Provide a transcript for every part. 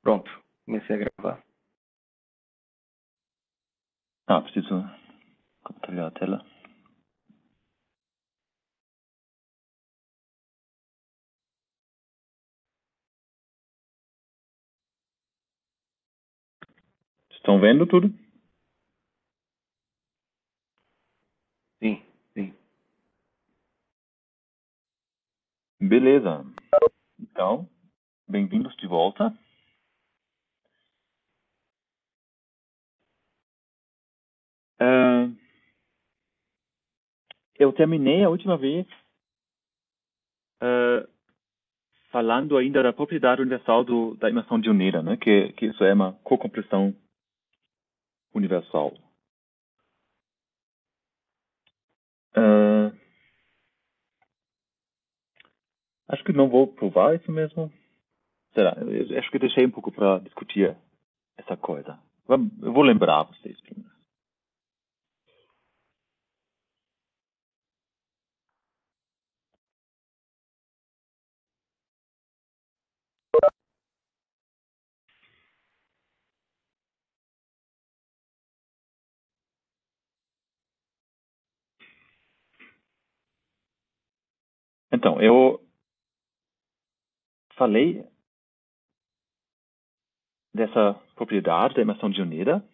Pronto, comecei a gravar. Preciso compartilhar a tela. Estão vendo tudo? Sim, sim. Beleza. Então, bem-vindos de volta. Eu terminei a última vez falando ainda da propriedade universal da imersão de Unida, né? Que isso é uma cocompressão universal. Acho que não vou provar isso mesmo. Será? Eu acho que deixei um pouco para discutir essa coisa. Eu vou lembrar vocês primeiro. Então, eu falei dessa propriedade da imersão de Unida.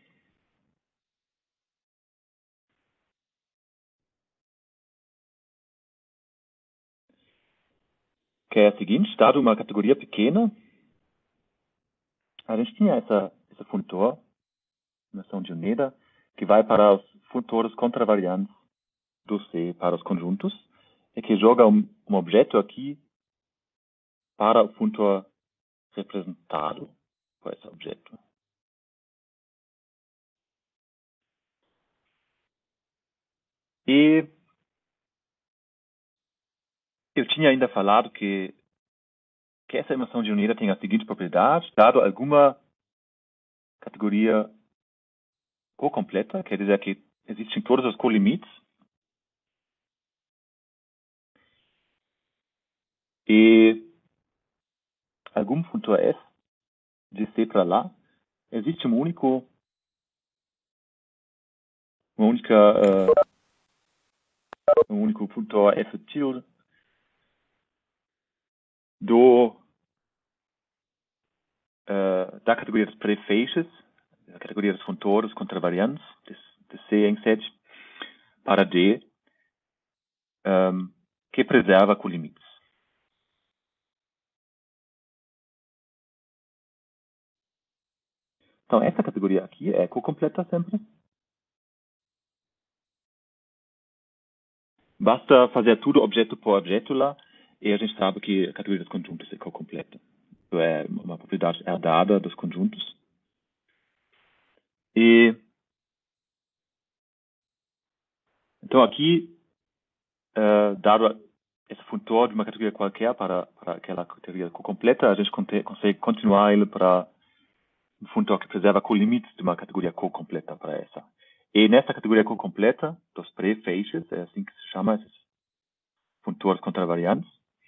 Que é a seguinte: dado uma categoria pequena, a gente tinha esse funtor, imersão de Unida, que vai para os funtores contravariantes do C para os conjuntos, e que joga um objeto aqui para o funtor representado por esse objeto. E eu tinha ainda falado que essa imersão de Unida tem a seguinte propriedade: dado alguma categoria co-completa, quer dizer que existem todos os colimites, e algum funtor f de C para lá, existe um único funtor f tilde da categoria dos prefeixes, da categoria dos funtores contravariantes, de C em 7 para D, que preserva colimites. Então, essa categoria aqui é co-completa sempre. Basta fazer tudo objeto por objeto lá, e a gente sabe que a categoria dos conjuntos é co-completa. Isso é uma propriedade herdada dos conjuntos. E então aqui, dado esse funtor de uma categoria qualquer para aquela categoria completa, a gente consegue continuar ele para um funtor que preserva colimites de uma categoria co-completa para essa. E nessa categoria co-completa, dos prefeixes, é assim que se chama esses funtores contravariantes,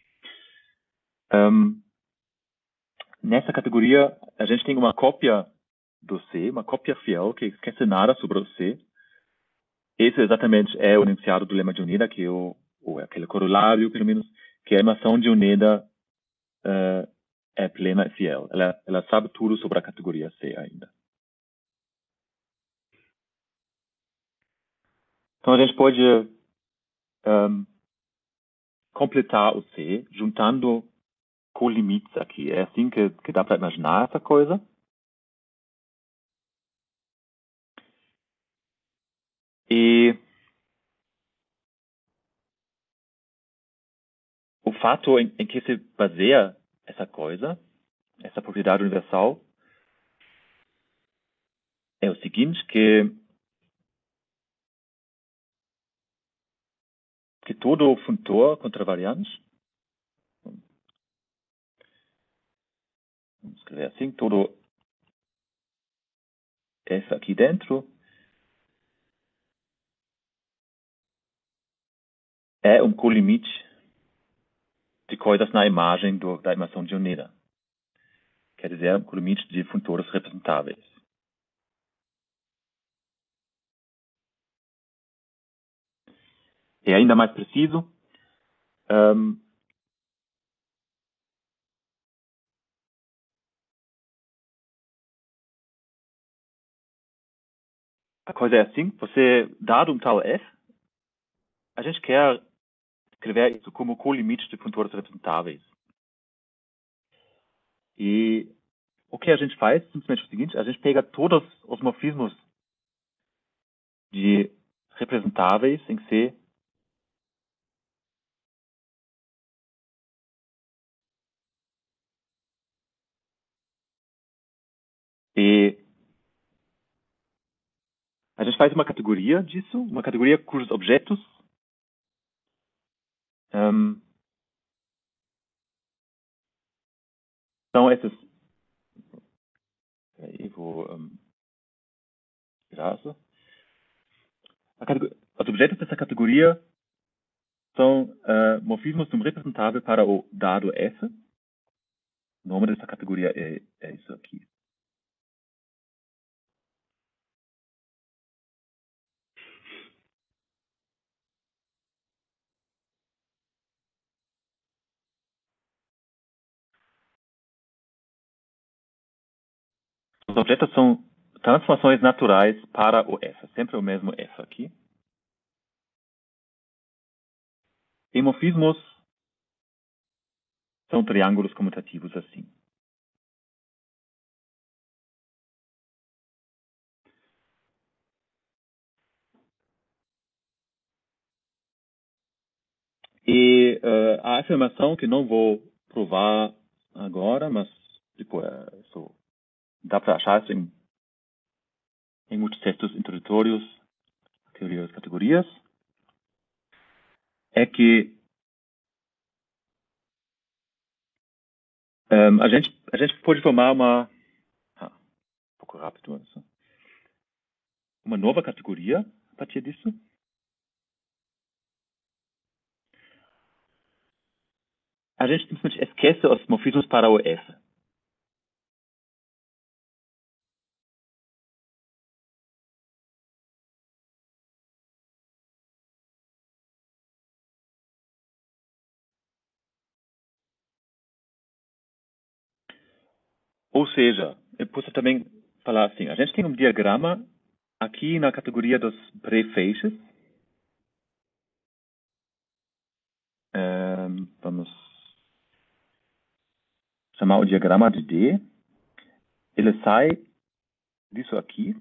nessa categoria a gente tem uma cópia do C, uma cópia fiel que esquece nada sobre o C. Esse exatamente é o enunciado do lema de Unida, que ou aquele corolário, pelo menos, que a imersão de Unida é plena e fiel. Ela sabe tudo sobre a categoria C ainda. Então a gente pode completar o C juntando colimites aqui. É assim que dá para imaginar essa coisa. E o fato em que se baseia essa coisa, essa propriedade universal, é o seguinte, que todo funtor contravariante, vamos escrever assim, todo F aqui dentro é um colimite de coisas na imagem da imersão de Unida. quer dizer, com o limite de funtores representáveis. E ainda mais preciso, a coisa é assim, dado um tal f, a gente quer escrever isso como colimite de funtores representáveis. E o que a gente faz, simplesmente o seguinte, a gente pega todos os morfismos de representáveis em C e a gente faz uma categoria disso, uma categoria cujos objetos são esses. Eu vou virar isso. Os objetos dessa categoria são morfismos de um representável para o dado F. O nome dessa categoria é isso aqui. Os objetos são transformações naturais para o F, sempre o mesmo F aqui. E morfismos são triângulos comutativos assim. E a afirmação que não vou provar agora, mas tipo, dá para achar isso em muitos textos introdutórios, teoria das categorias, é que a gente pode formar um pouco rápido isso, uma nova categoria a partir disso. A gente simplesmente esquece os morfismos para o F. Ou seja, eu posso também falar assim, a gente tem um diagrama aqui na categoria dos prefeixes. Vamos chamar o diagrama de D. Ele sai disso aqui.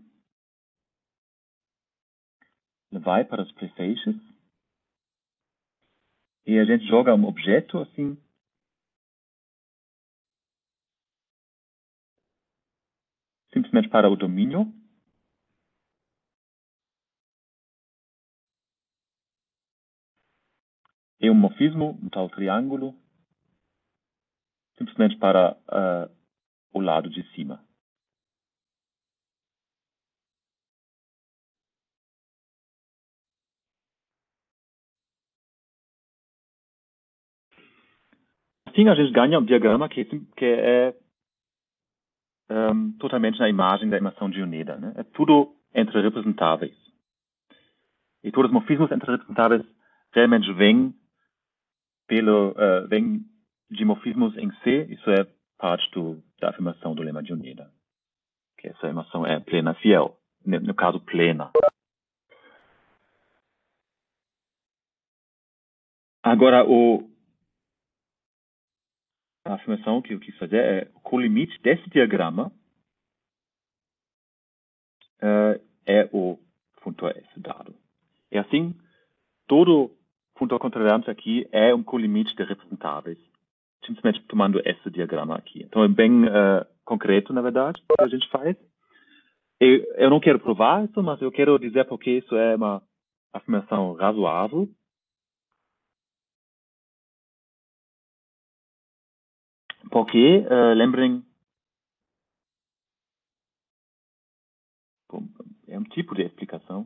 Ele vai para os prefeixes. E a gente joga um objeto assim. Simplesmente para o domínio. E um morfismo, um tal triângulo. Simplesmente para o lado de cima. Assim a gente ganha um diagrama que é totalmente na imagem da equação de Dioneda. Né? É tudo entre representáveis. E todos os morfismos entre representáveis realmente vêm de morfismos em C. Isso é parte da afirmação do lema de Dioneda. Que essa afirmação é plena fiel. No caso, plena. Agora, a afirmação que eu quis fazer é o colimite desse diagrama é o funtor S dado. E assim, todo funtor contrariante aqui é um colimite de representáveis. Simplesmente tomando esse diagrama aqui. Então é bem concreto, na verdade, o que a gente faz. Eu não quero provar isso, mas eu quero dizer porque isso é uma afirmação razoável. Porque, lembrem, é um tipo de explicação.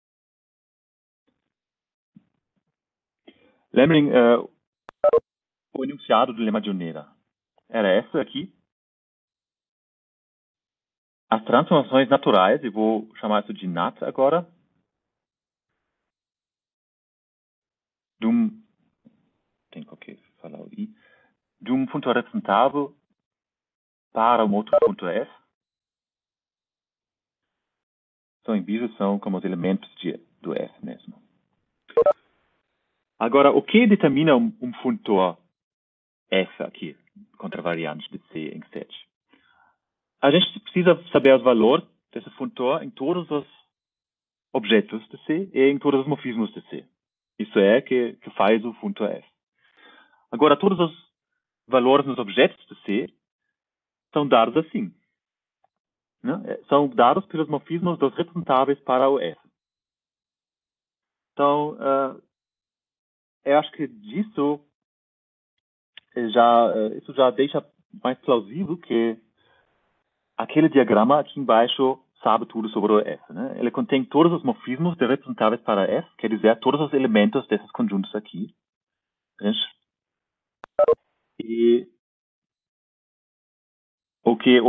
Lembrem, o enunciado do lema de Oneda era essa aqui. As transformações naturais, eu vou chamar isso de NAT agora, tenho que falar aí, de um ponto representável para um outro ponto F, são em bicho, são como os elementos do F mesmo. Agora, o que determina um funtor F aqui, contravariante de C em 7? A gente precisa saber os valores desse funtor em todos os objetos de C e em todos os morfismos de C. Isso é que faz o funtor F. Agora, todos os valores nos objetos de C são dados assim. Né? São dados pelos morfismos dos representáveis para o F. Então, eu acho que disso isso já deixa mais plausível que aquele diagrama aqui embaixo sabe tudo sobre o F. Né? Ele contém todos os morfismos de representáveis para F, quer dizer, todos os elementos desses conjuntos aqui. E o que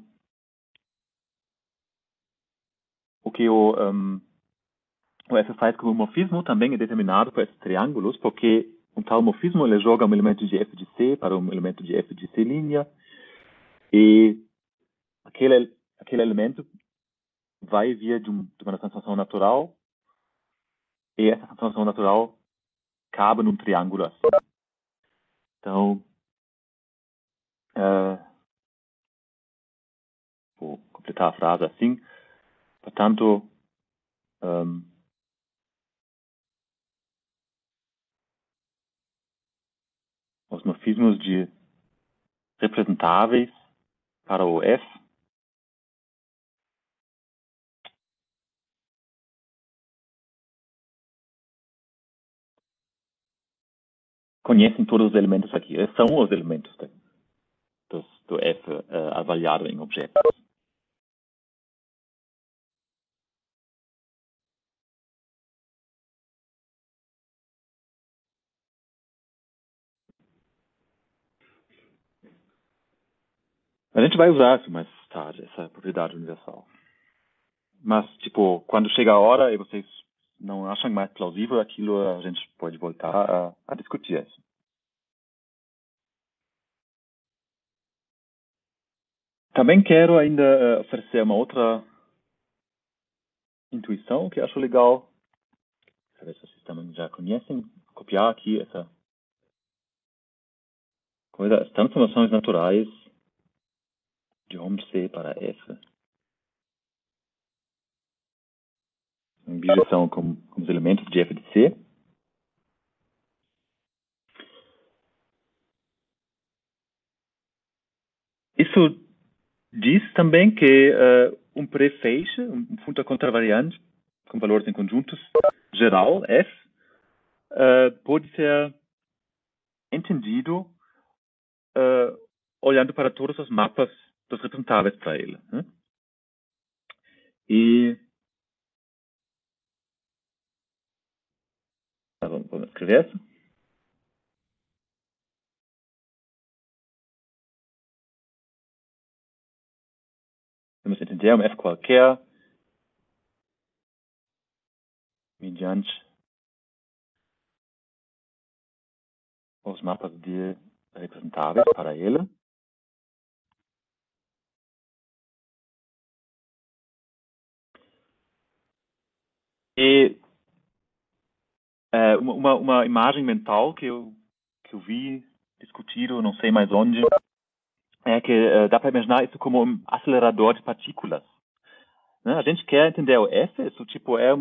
o F faz com o morfismo também é determinado por esses triângulos, porque um tal morfismo ele joga um elemento de F de C para um elemento de F de C', e aquele elemento vai vir de uma transformação natural, e essa transformação natural cabe num triângulo assim. Então, vou completar a frase assim. Portanto, os morfismos de representáveis para o F conhecem todos os elementos aqui. Eles são os elementos do F avaliado em objetos. A gente vai usar isso mais tarde, essa propriedade universal. Mas, tipo, quando chega a hora e vocês não acham mais plausível aquilo, a gente pode voltar a discutir isso. Também quero ainda oferecer uma outra intuição que acho legal. Talvez vocês também já conhecem. Vou copiar aqui essa coisa. As transformações naturais de hom C para F. Em bijeção com os elementos de F de C. Isso diz também que um prefeixe, um funtor contravariante com valores em conjuntos geral, F, pode ser entendido olhando para todos os mapas dos representáveis para ele. Né? E vamos escrever isso. Vamos entender um F qualquer mediante os mapas de representáveis para ele. E uma imagem mental que eu vi discutido, não sei mais onde, é que dá para imaginar isso como um acelerador de partículas. Né? A gente quer entender o F, isso tipo é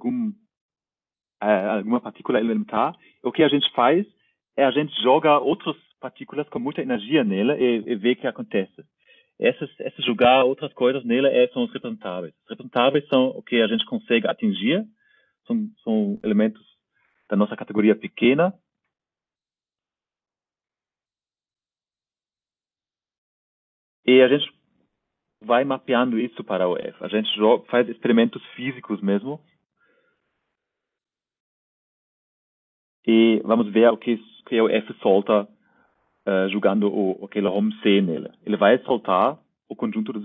alguma partícula elementar. O que a gente faz é a gente joga outras partículas com muita energia nela e vê o que acontece. Esse jogar outras coisas nela são os representáveis. Os representáveis são o que a gente consegue atingir, são elementos da nossa categoria pequena. E a gente vai mapeando isso para o F. A gente faz experimentos físicos mesmo. E vamos ver o que o F solta jogando aquele home C nele. Ele vai soltar o conjunto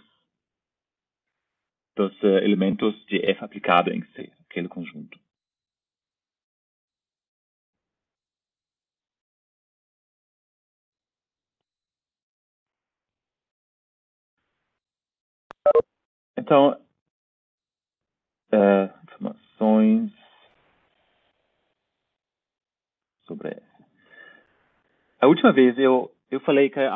dos elementos de F aplicado em C, aquele conjunto. Então, informações sobre F. A última vez eu falei que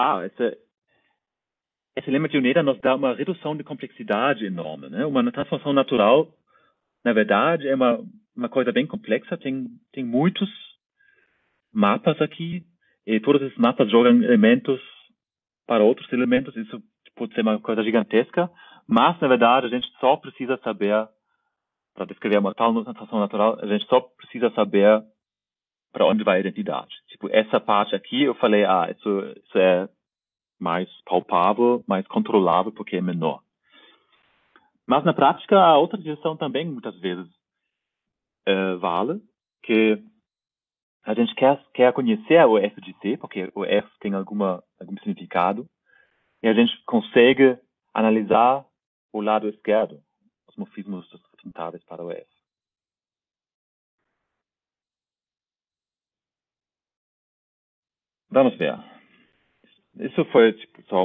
esse lema de Unida nos dá uma redução de complexidade enorme, né? Uma transformação natural, na verdade, é uma coisa bem complexa. Tem muitos mapas aqui e todos esses mapas jogam elementos para outros elementos. Isso pode ser uma coisa gigantesca, mas, na verdade, a gente só precisa saber, para descrever uma tal transformação natural, a gente só precisa saber para onde vai a identidade. Tipo, essa parte aqui eu falei, isso é mais palpável, mais controlável, porque é menor. Mas na prática, a outra direção também muitas vezes vale, que a gente quer conhecer o F de C, porque o F tem algum significado, e a gente consegue analisar o lado esquerdo, os morfismos representáveis para o F. Vamos ver. Isso foi só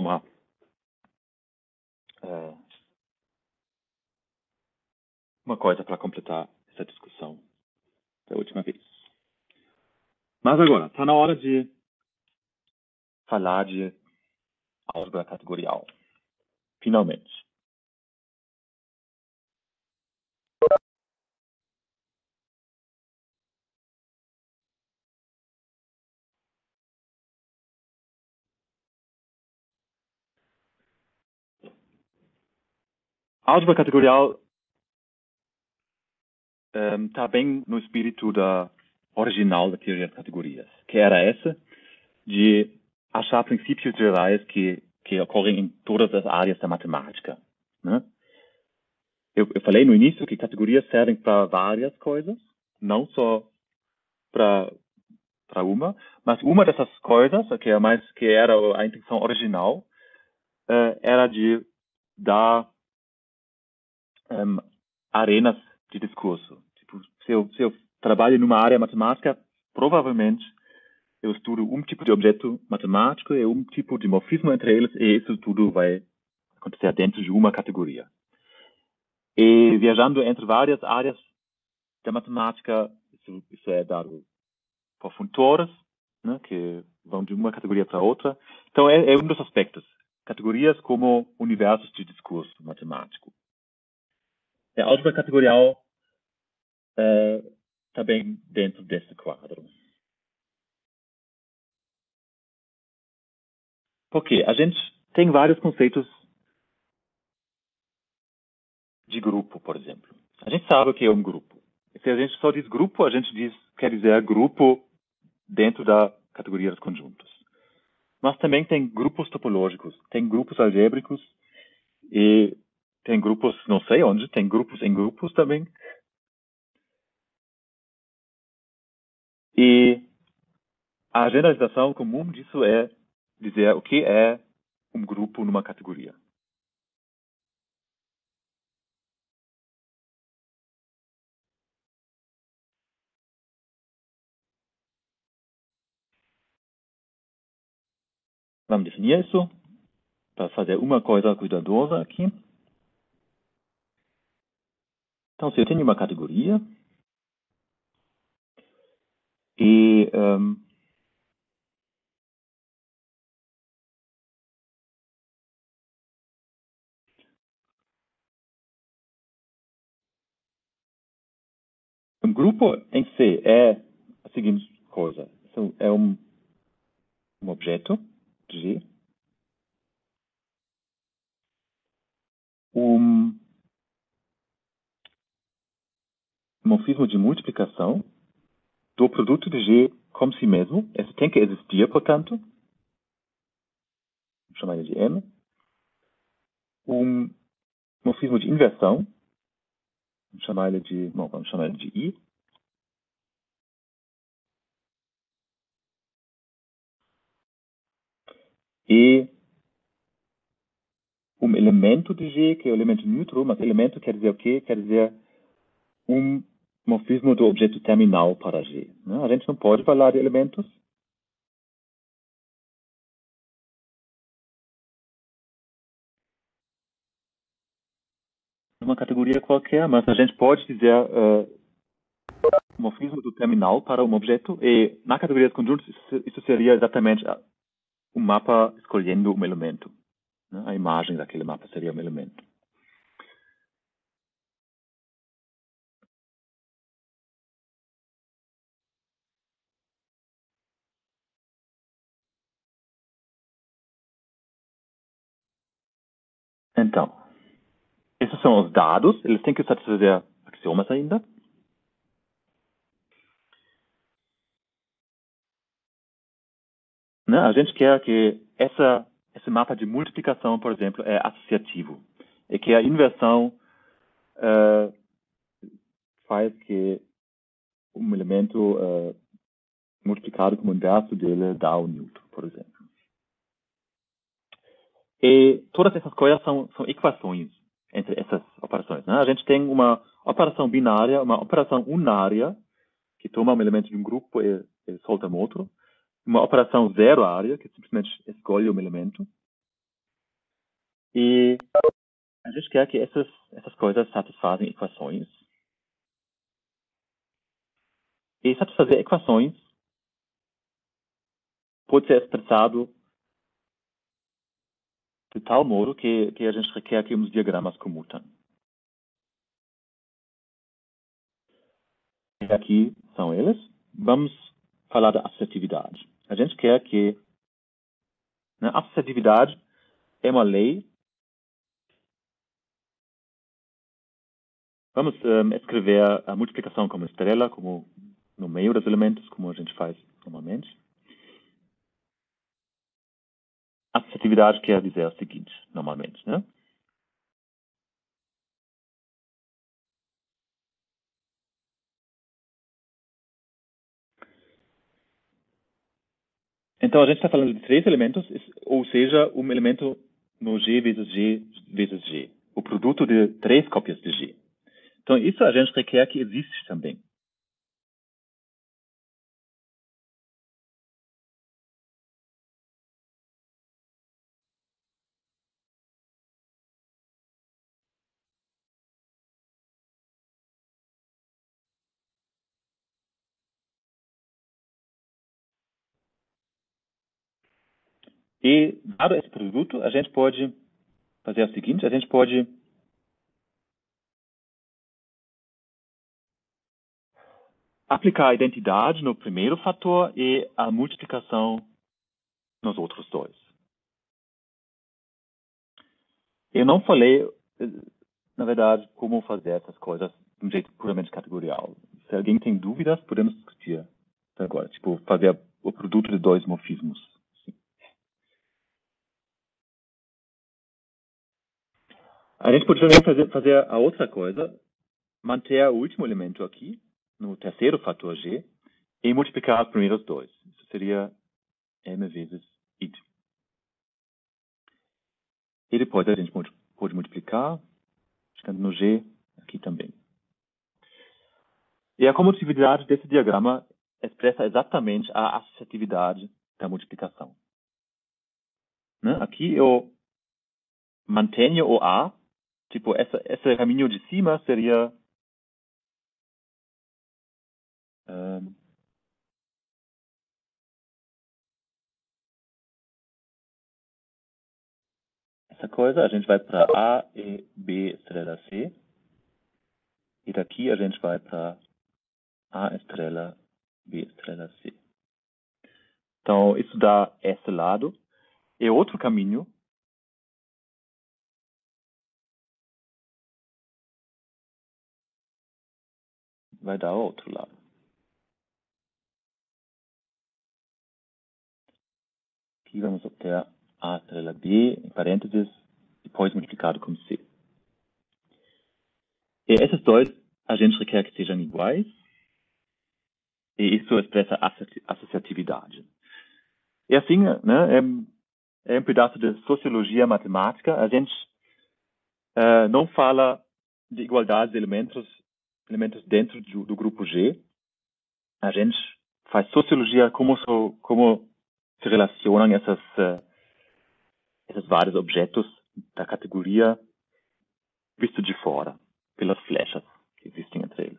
uma coisa para completar essa discussão da última vez. Mas agora, está na hora de falar de álgebra categorial. Finalmente. A álgebra categorial está bem no espírito original da teoria das categorias, que era essa de achar princípios gerais que ocorrem em todas as áreas da matemática, né? Eu falei no início que categorias servem para várias coisas, não só para uma, mas uma dessas coisas, que era a intenção original, era de dar arenas de discurso. Tipo, se eu trabalho numa área matemática, provavelmente eu estudo um tipo de objeto matemático e um tipo de morfismo entre eles, e isso tudo vai acontecer dentro de uma categoria. E viajando entre várias áreas da matemática, isso é dado por funtores, né, que vão de uma categoria para outra. Então, é um dos aspectos. Categorias como universos de discurso matemático. A álgebra categorial está bem dentro desse quadro. Porque a gente tem vários conceitos de grupo, por exemplo. A gente sabe o que é um grupo. Se a gente só diz grupo, a gente quer dizer grupo dentro da categoria dos conjuntos. Mas também tem grupos topológicos, tem grupos algébricos e tem grupos, não sei onde, tem grupos em grupos também. E a generalização comum disso é dizer o que é um grupo numa categoria. Vamos definir isso para fazer uma coisa cuidadosa aqui. Então, se eu tenho uma categoria e um grupo em C é a seguinte coisa. Então, é um objeto, G, um morfismo de multiplicação do produto de G com si mesmo. Esse tem que existir, portanto. Vamos chamar ele de M. Um morfismo de inversão. Vamos chamar ele de I. E elemento de G, que é o elemento neutro, mas elemento quer dizer o quê? Quer dizer morfismo do objeto terminal para G. Né? A gente não pode falar de elementos numa categoria qualquer, mas a gente pode dizer morfismo do terminal para um objeto, e na categoria de conjuntos isso seria exatamente um mapa escolhendo um elemento. Né? A imagem daquele mapa seria um elemento. Então, esses são os dados, eles têm que satisfazer axiomas ainda. Né? A gente quer que esse mapa de multiplicação, por exemplo, é associativo. E que a inversão faz que um elemento multiplicado com o inverso dele dá o neutro, por exemplo. E todas essas coisas são equações entre essas operações. Né? A gente tem uma operação binária, uma operação unária, que toma um elemento de um grupo e solta um outro. Uma operação zero-área, que simplesmente escolhe um elemento. E a gente quer que essas coisas satisfazem equações. E satisfazer equações pode ser expressado de tal modo que a gente requer que os diagramas comutam. E aqui são eles. Vamos falar da associatividade. A gente quer que a associatividade é uma lei. Vamos escrever a multiplicação como estrela, como no meio dos elementos, como a gente faz normalmente. A associatividade quer dizer o seguinte, normalmente, né? Então, a gente está falando de três elementos, ou seja, um elemento no G vezes G vezes G. O produto de três cópias de G. Então, isso a gente requer que existe também. E, dado esse produto, a gente pode fazer o seguinte, a gente pode aplicar a identidade no primeiro fator e a multiplicação nos outros dois. Eu não falei, na verdade, como fazer essas coisas de um jeito puramente categorial. Se alguém tem dúvidas, podemos discutir agora. Tipo, fazer o produto de dois morfismos. A gente pode também fazer a outra coisa, manter o último elemento aqui, no terceiro fator G, e multiplicar os primeiros dois. Isso seria m vezes id. E depois a gente pode multiplicar, ficando no G aqui também. E a comutatividade desse diagrama expressa exatamente a associatividade da multiplicação. Né? Aqui eu mantenho o A, tipo, esse caminho de cima seria essa coisa, a gente vai para A e B estrela C. E daqui a gente vai para A estrela, B estrela C. Então, isso dá esse lado. E outro caminho vai dar o outro lado. Aqui vamos obter A estrela B, em parênteses, depois multiplicado com C. E esses dois a gente requer que sejam iguais. E isso expressa associatividade. E assim, né, é um pedaço de sociologia matemática. A gente não fala de igualdade de elementos dentro do grupo G. A gente faz sociologia como se relacionam esses vários objetos da categoria visto de fora, pelas flechas que existem entre eles.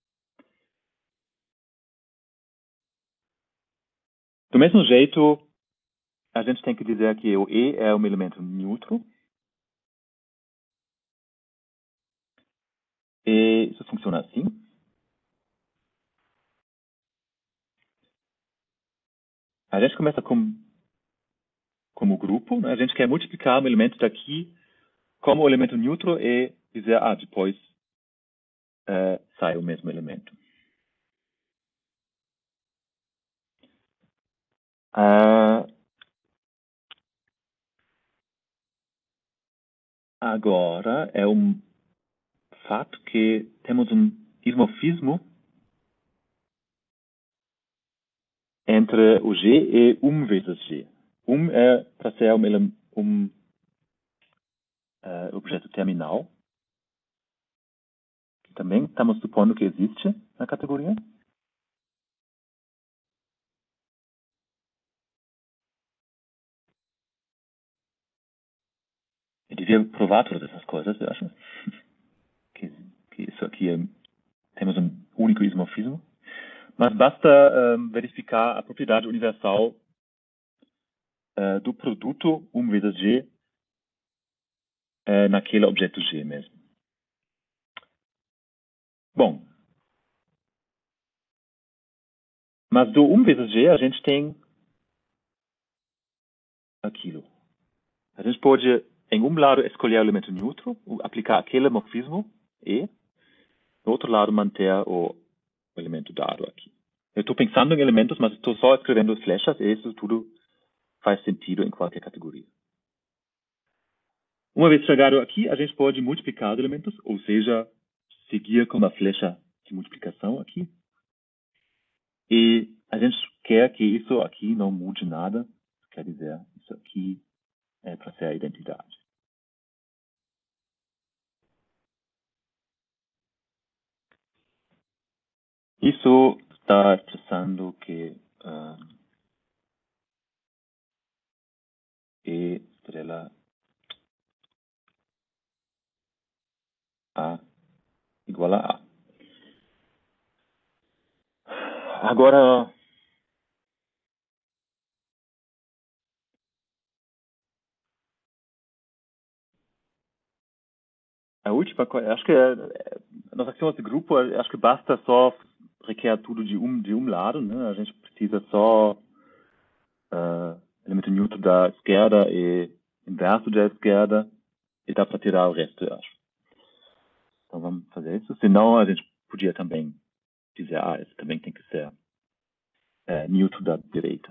Do mesmo jeito, a gente tem que dizer que o E é um elemento neutro. E isso funciona assim. A gente começa como grupo, né? A gente quer multiplicar um elemento daqui como o elemento neutro e dizer, depois sai o mesmo elemento. Agora é um fato que temos um ismorfismo entre o G e vezes G. É para ser um objeto terminal, que também estamos supondo que existe na categoria. Eu devia provar todas essas coisas, eu acho. que isso aqui temos um único ismorfismo. Mas basta verificar a propriedade universal do produto vezes G naquele objeto G mesmo. Bom, mas do vezes G a gente tem aquilo. A gente pode, em um lado, escolher o elemento neutro, aplicar aquele morfismo E, no outro lado, manter o elemento dado aqui. Eu estou pensando em elementos, mas estou só escrevendo flechas e isso tudo faz sentido em qualquer categoria. Uma vez chegado aqui, a gente pode multiplicar os elementos, ou seja, seguir com uma flecha de multiplicação aqui. E a gente quer que isso aqui não mude nada. Quer dizer, isso aqui é para ser a identidade. Isso está expressando que E estrela A igual a A. Agora, a última coisa, acho que nas ações de grupo, acho que basta só requer tudo de lado, né? A gente precisa só elemento neutro da esquerda e inverso da esquerda e dá para tirar o resto, eu acho. Então vamos fazer isso. Senão a gente podia também dizer, esse também tem que ser neutro da direita.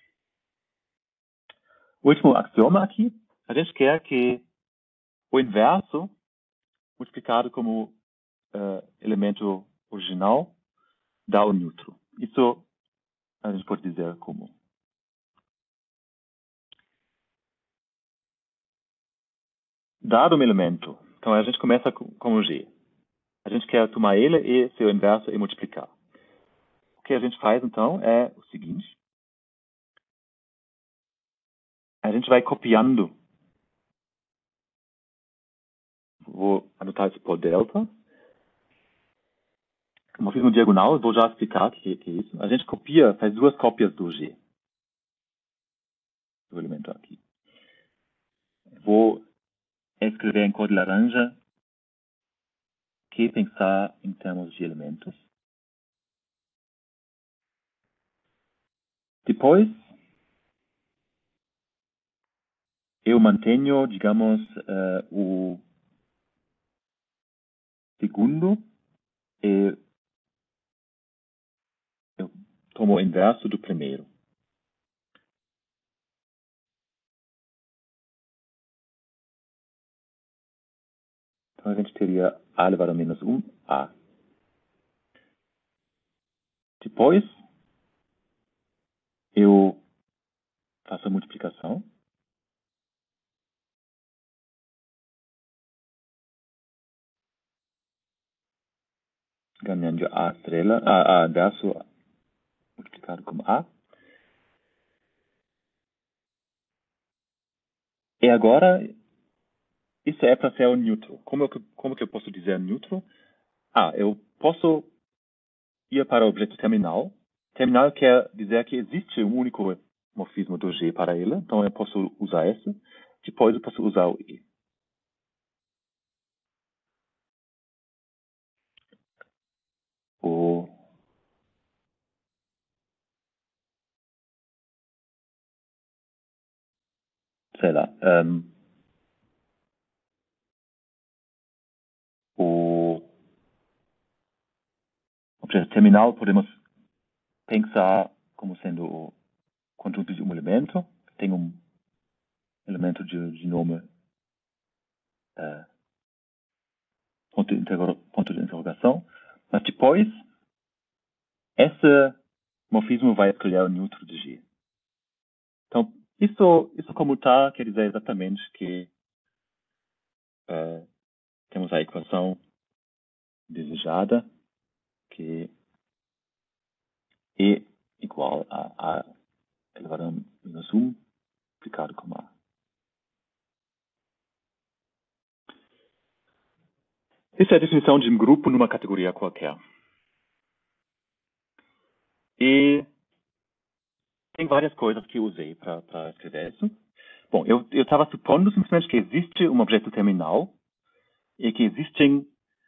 O último axioma aqui, a gente quer que o inverso multiplicado como elemento original dá o neutro. Isso a gente pode dizer como. Dado um elemento, então a gente começa com o G. A gente quer tomar ele e seu inverso e multiplicar. O que a gente faz então é o seguinte. A gente vai copiando. Vou anotar isso por delta. Como eu fiz no diagonal, vou já explicar o que é isso. A gente copia, faz duas cópias do G. Do elemento aqui. Vou escrever em cor de laranja que pensar em termos de elementos. Depois, eu mantenho, digamos, o segundo e eu tomo o inverso do primeiro. Então a gente teria A elevado a menos 1, A. Depois, eu faço a multiplicação. ganhando A estrela, A verso multiplicado com A. E agora, isso é para ser o neutro. Como que eu posso dizer neutro? Eu posso ir para o objeto terminal. Terminal quer dizer que existe um único morfismo do G para ele, então eu posso usar esse. Depois eu posso usar o E. Sei lá. O objeto terminal podemos pensar como sendo o conjunto de um elemento. Tem um elemento de nome ponto de interrogação. Mas depois, esse morfismo vai escolher o neutro de G. Então, isso comutar quer dizer exatamente que temos a equação desejada, que E igual a A elevado a menos 1 multiplicado com A. Essa é a definição de um grupo numa categoria qualquer. E tem várias coisas que eu usei para escrever isso. Bom, eu estava supondo simplesmente que existe um objeto terminal e que existem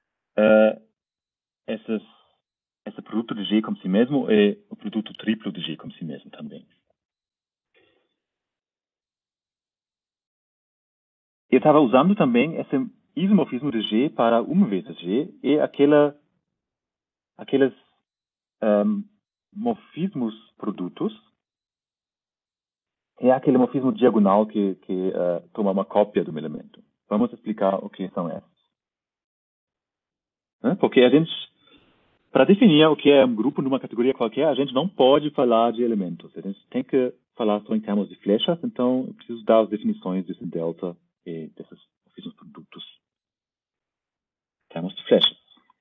esse produto de G como si mesmo e o produto triplo de G como si mesmo também. Eu estava usando também esse isomorfismo de G para 1 vezes G e aqueles morfismos produtos é aquele morfismo diagonal que toma uma cópia do elemento. Vamos explicar o que são esses. Porque a gente, para definir o que é um grupo numa categoria qualquer, a gente não pode falar de elementos. A gente tem que falar só em termos de flechas, então eu preciso dar as definições desse delta e desses morfismos produtos. Em termos de flechas.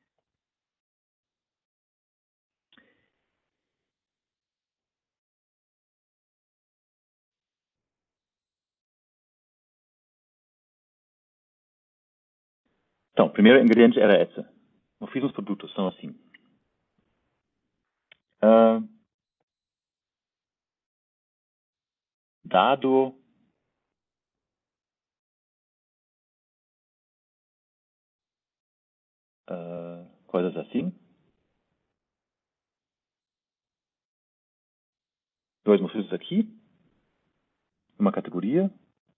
Então, o primeiro ingrediente era esse. Morfismos produtos são assim. Dado coisas assim. Dois morfismos aqui. Uma categoria.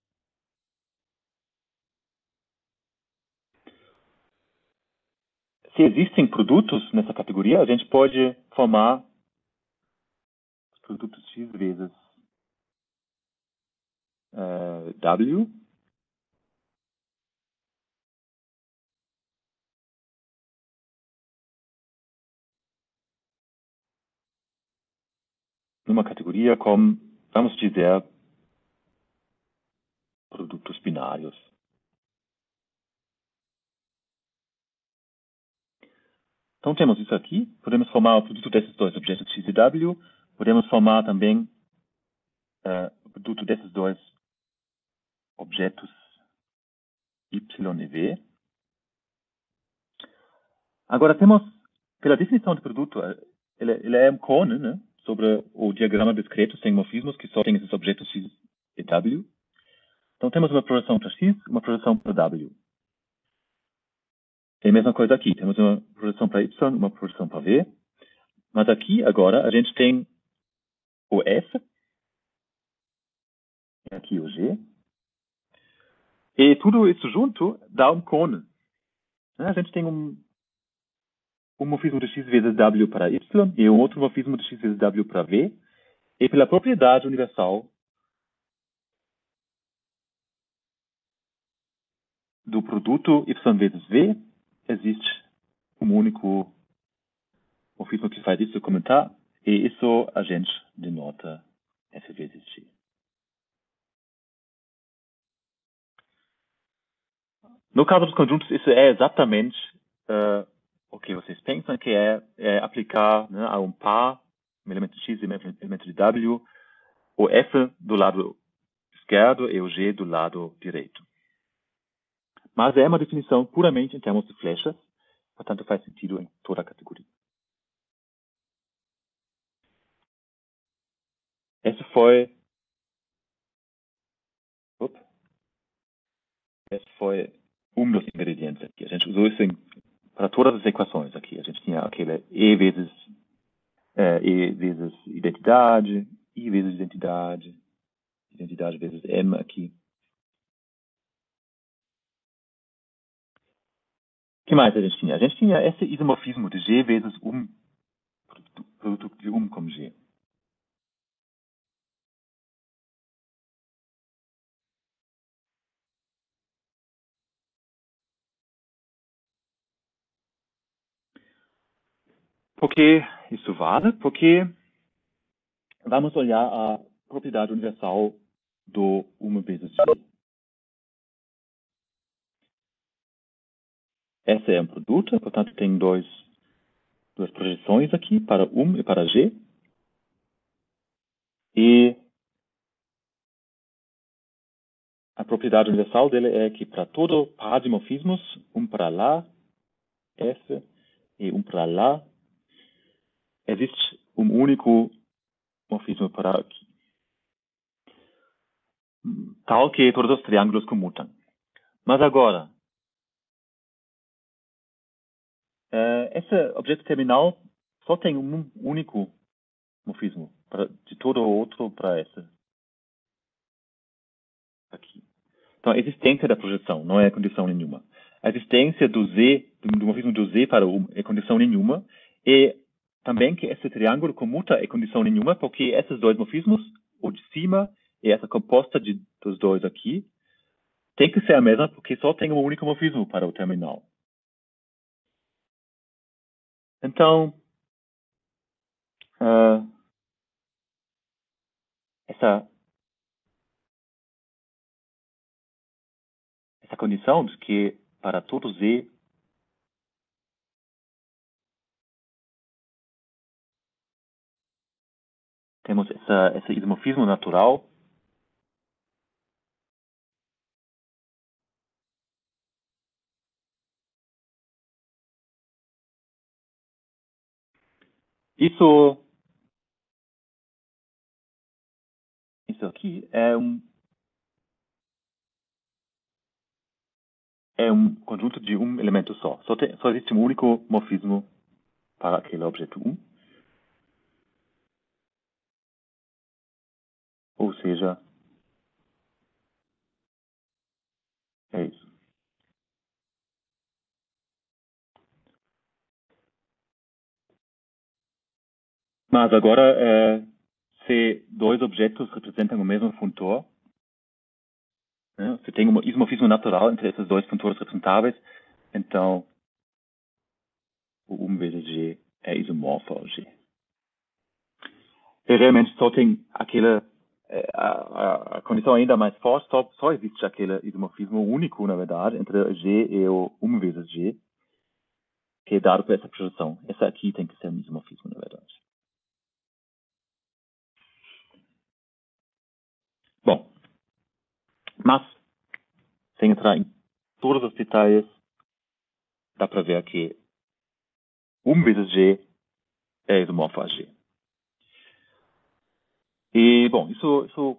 Se existem produtos nessa categoria, a gente pode formar os produtos X vezes W. Numa categoria com, vamos dizer, produtos binários. Então temos isso aqui. Podemos formar o produto desses dois objetos X e W. Podemos formar também o produto desses dois objetos Y e V. Agora temos, pela definição de produto, ele é um cone, né, sobre o diagrama discreto sem morfismos que só tem esses objetos X e W. Então temos uma projeção para X, uma projeção para W. É a mesma coisa aqui. Temos uma projeção para Y, uma projeção para V. Mas aqui, agora, a gente tem o F. E aqui o G. E tudo isso junto dá um cone. A gente tem um morfismo de X vezes W para Y e um outro morfismo de X vezes W para V. E pela propriedade universal do produto Y vezes V, existe um único morfismo que faz isso comentar, e isso a gente denota F vezes G. No caso dos conjuntos, isso é exatamente o que vocês pensam que é aplicar, né, a um par, um elemento X e um elemento de W, o F do lado esquerdo e o G do lado direito. Mas é uma definição puramente em termos de flechas, portanto faz sentido em toda a categoria. Esse foi dos ingredientes aqui. A gente usou isso para todas as equações aqui. A gente tinha aquele E vezes identidade, I vezes identidade, identidade vezes M aqui. O que mais a gente tinha? A gente tinha esse isomorfismo de G vezes produto de com G. Por que isso vale? Porque vamos olhar a propriedade universal do vezes G. Essa é um produto, portanto tem duas projeções aqui, para e para G. E a propriedade universal dele é que para todo par de morfismos, para lá, F, e para lá, existe único morfismo para aqui. Tal que todos os triângulos comutam. Mas agora, esse objeto terminal só tem um único morfismo de todo o outro para esse aqui. Então, a existência da projeção não é condição nenhuma. A existência do morfismo do Z para o é condição nenhuma. E também que esse triângulo comuta é condição nenhuma, porque esses dois morfismos, o de cima e essa composta dos dois aqui, tem que ser a mesma, porque só tem um único morfismo para o terminal. Então, essa condição de que para todo Z temos esse isomorfismo natural. Isso aqui é um conjunto de um elemento só. Só existe um único morfismo para aquele objeto 1. Ou seja, é isso. Mas agora, se dois objetos representam o mesmo funtor, né, se tem um isomorfismo natural entre esses dois funtores representáveis, então o vezes G é isomorfo ao G. E realmente só tem a condição ainda mais forte, só existe aquele isomorfismo único, na verdade, entre G e o vezes G, que é dado por essa projeção. Essa aqui tem que ser um isomorfismo, na verdade. Bom, mas, sem entrar em todos os detalhes, dá para ver que vezes G é isomorfo a G. E, bom, isso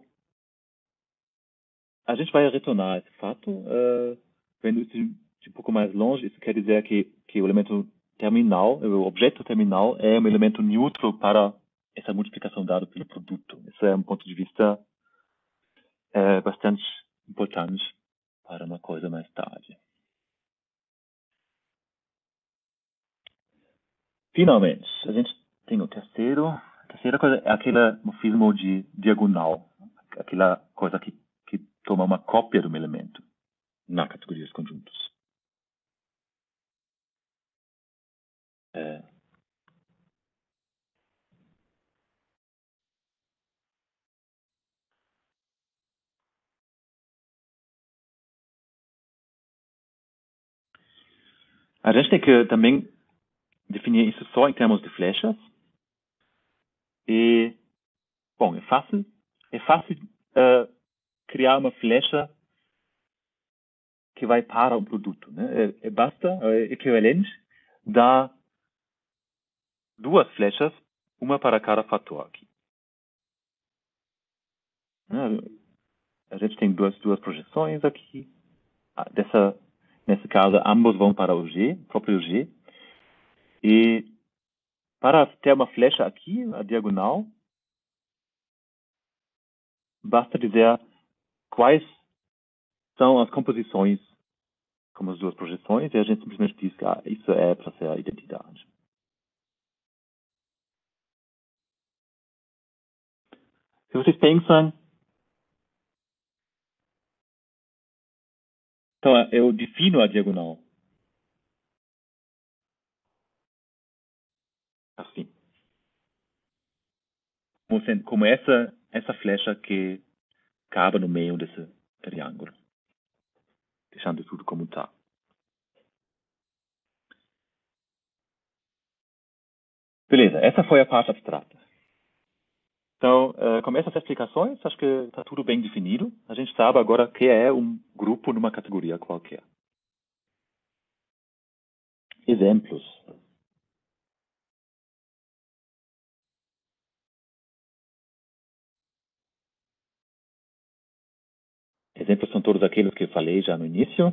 a gente vai retornar a esse fato. Vendo isso de um pouco mais longe, isso quer dizer que o elemento terminal, o objeto terminal, é um elemento neutro para essa multiplicação dada pelo produto. Esse é um ponto de vista bastante importante para uma coisa mais tarde. Finalmente, a gente tem o terceiro. A terceira coisa é aquele morfismo de diagonal, aquela coisa que toma uma cópia do elemento na categoria dos conjuntos. A gente tem que também definir isso só em termos de flechas. E, bom, é fácil criar uma flecha que vai para um produto, né? É equivalente dar duas flechas, uma para cada fator aqui. A gente tem duas projeções aqui. Nesse caso, ambos vão para o G, próprio G. E para ter uma flecha aqui, a diagonal, basta dizer quais são as composições como as duas projeções e a gente simplesmente diz que isso é para ser a identidade. Se vocês pensam, então eu defino a diagonal assim, como essa flecha que cabe no meio desse triângulo, deixando tudo como está. Beleza, essa foi a parte abstrata. Então, com essas explicações, acho que está tudo bem definido. A gente sabe agora que é um grupo numa categoria qualquer. Exemplos. Exemplos são todos aqueles que eu falei já no início.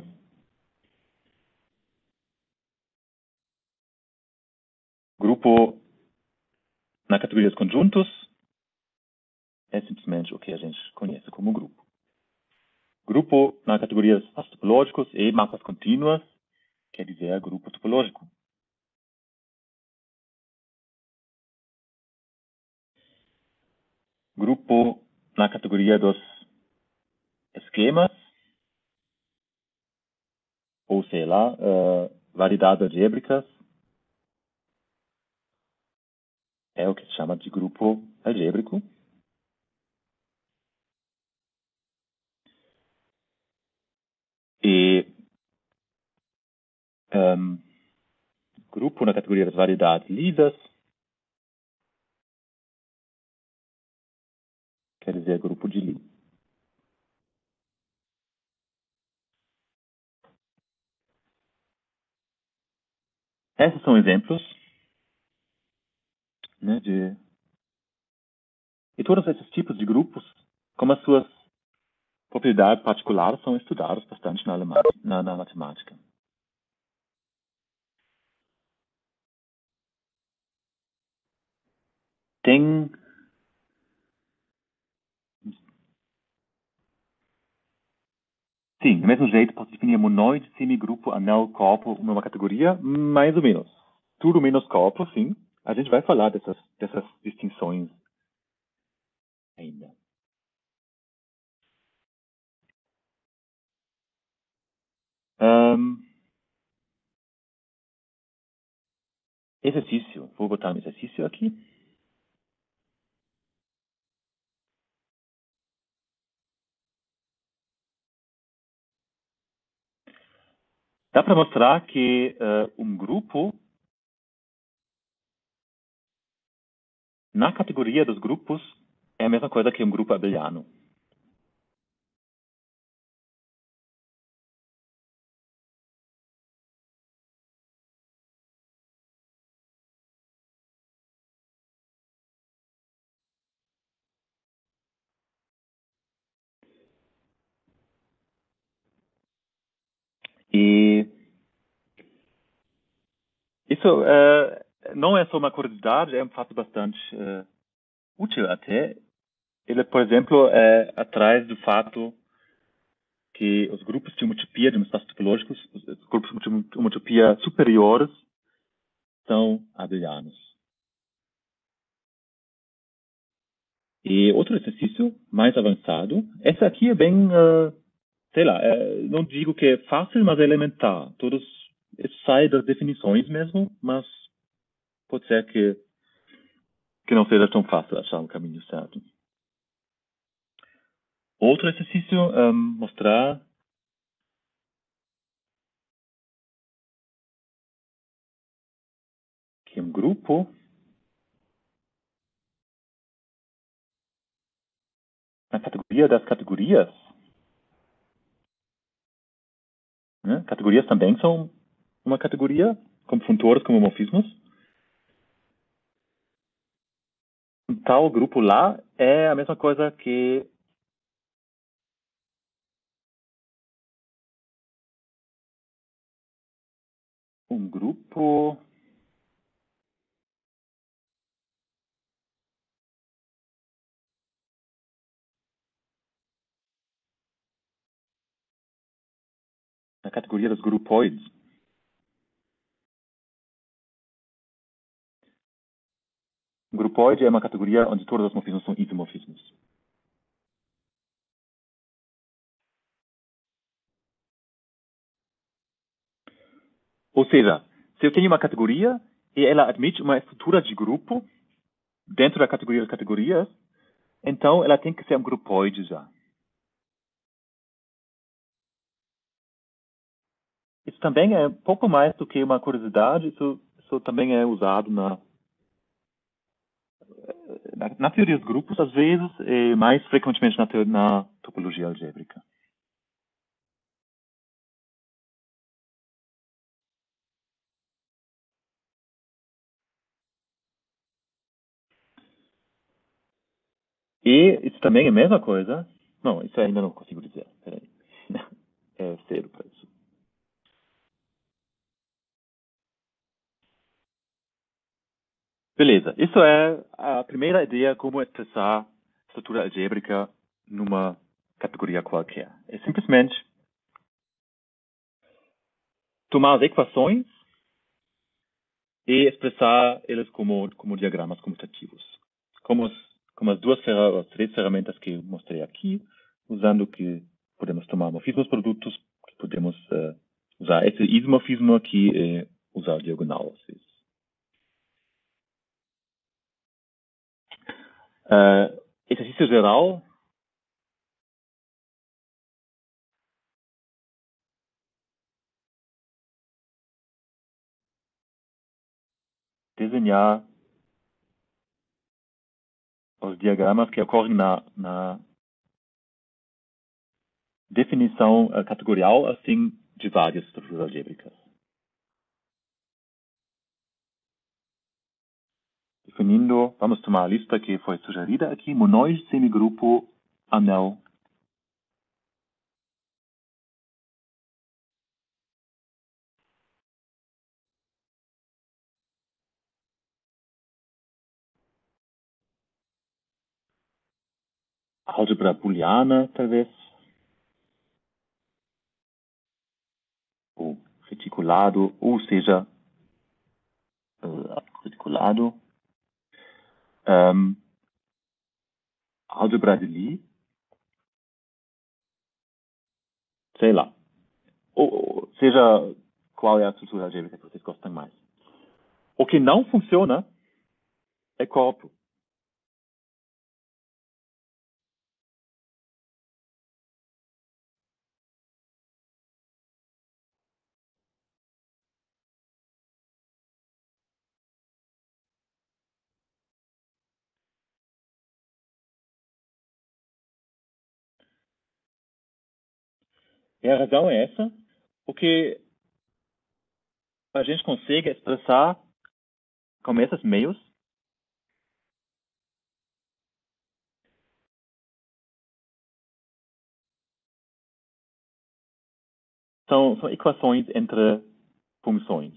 Grupo na categoria dos conjuntos é simplesmente o que a gente conhece como grupo. Grupo na categoria dos espaços topológicos e mapas contínuas quer dizer grupo topológico. Grupo na categoria dos esquemas, ou sei lá, variedades algébricas, é o que se chama de grupo algébrico. E grupo na categoria das variedades lisas, quer dizer grupo de Lie. Esses são exemplos, né, e todos esses tipos de grupos, como as suas propriedades particulares, são estudados bastante na matemática. Tem sim, do mesmo jeito, posso definir monoide, semigrupo, anel, corpo, numa categoria, mais ou menos. Tudo menos corpo, sim. A gente vai falar dessas distinções ainda. Exercício. Vou botar um exercício aqui. Dá para mostrar que um grupo, na categoria dos grupos, é a mesma coisa que um grupo abeliano. E isso não é só uma curiosidade, é um fato bastante útil até. Ele, por exemplo, é atrás do fato que os grupos de homotopia de espaços topológicos, os grupos de homotopia superiores, são abelianos. E outro exercício mais avançado, esse aqui é bem, sei lá, não digo que é fácil, mas é elementar. Isso sai das definições mesmo, mas pode ser que não seja tão fácil achar o caminho certo. Outro exercício, mostrar grupo na categoria das categorias. Né? Categorias também são uma categoria, como funtores, como morfismos. Tal grupo lá é a mesma coisa que um grupo na categoria dos grupoides. Um grupoide é uma categoria onde todos os morfismos são isomorfismos. Ou seja, se eu tenho uma categoria e ela admite uma estrutura de grupo dentro da categoria das categorias, então ela tem que ser um grupoide já. Isso também é pouco mais do que uma curiosidade, isso também é usado na teoria dos grupos, às vezes, e mais frequentemente na topologia algébrica. E isso também é a mesma coisa. Não, isso ainda não consigo dizer. Peraí. É cedo para isso. Beleza. Isso é a primeira ideia como expressar estrutura algébrica numa categoria qualquer. É simplesmente tomar as equações e expressar elas como diagramas comutativos. Como as as três ferramentas que eu mostrei aqui, usando que podemos tomar morfismos produtos, que podemos usar esse isomorfismo aqui e usar a diagonal. Exercício geral. Desenhar os diagramas que ocorrem na definição categorial, assim, de várias estruturas algébricas. Definindo, vamos tomar a lista que foi sugerida aqui, monoide, semigrupo, anel. Álgebra booleana, talvez. Ou reticulado, ou seja, reticulado. Álgebra de Lie. Sei lá. Ou seja, qual é a estrutura algébrica que vocês gostam mais. O que não funciona é corpo. E a razão é essa. O que a gente consegue expressar com esses meios são equações entre funções.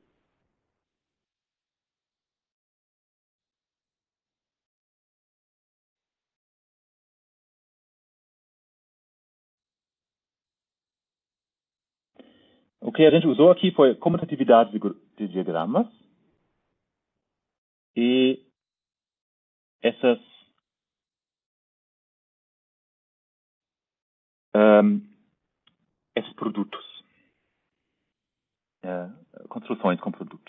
O que a gente usou aqui foi comutatividade de diagramas e esses produtos, construções com produtos.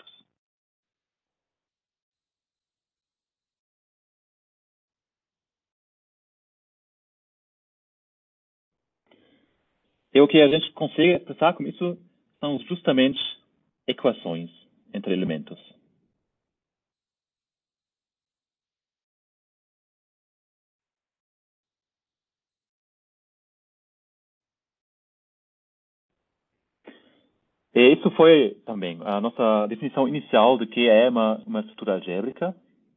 E o que a gente consegue expressar com isso são justamente equações entre elementos. E isso foi também a nossa definição inicial de que é uma estrutura algébrica.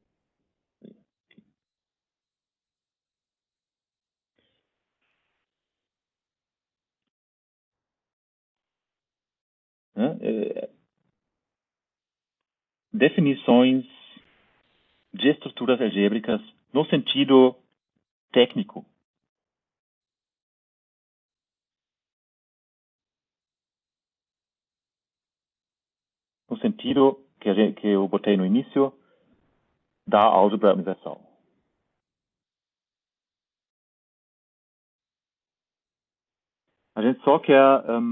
Né? Definições de estruturas algébricas no sentido técnico. No sentido que eu botei no início da álgebra universal. A gente só quer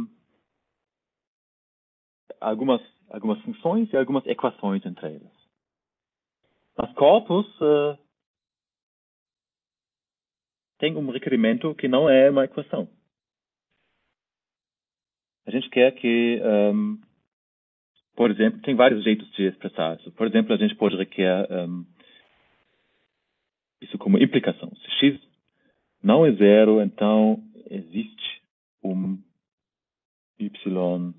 algumas funções e algumas equações entre elas. As corpos têm um requerimento que não é uma equação. A gente quer que, por exemplo, tem vários jeitos de expressar isso. Por exemplo, a gente pode requerer isso como implicação. Se x não é zero, então existe y,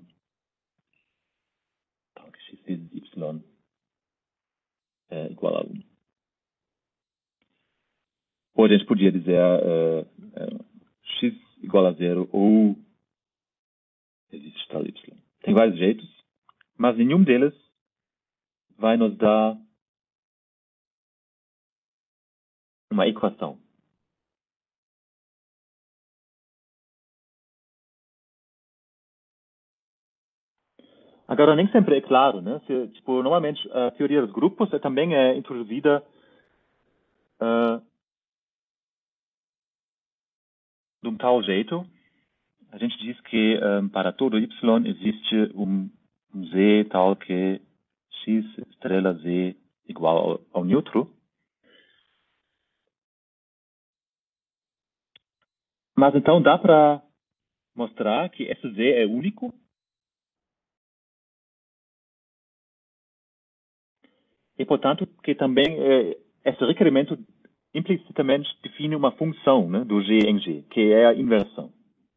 tal que x vezes y é igual a 1. Ou a gente podia dizer x igual a zero ou existe tal y. Tem vários jeitos, mas nenhum deles vai nos dar uma equação. Agora, nem sempre é claro, né? Normalmente, a teoria dos grupos também é introduzida de um tal jeito. A gente diz que para todo y existe z tal que x estrela z igual ao neutro. Mas então dá para mostrar que esse z é único. E, portanto, que também esse requerimento implicitamente define uma função, né, do g em g, que é a inversão.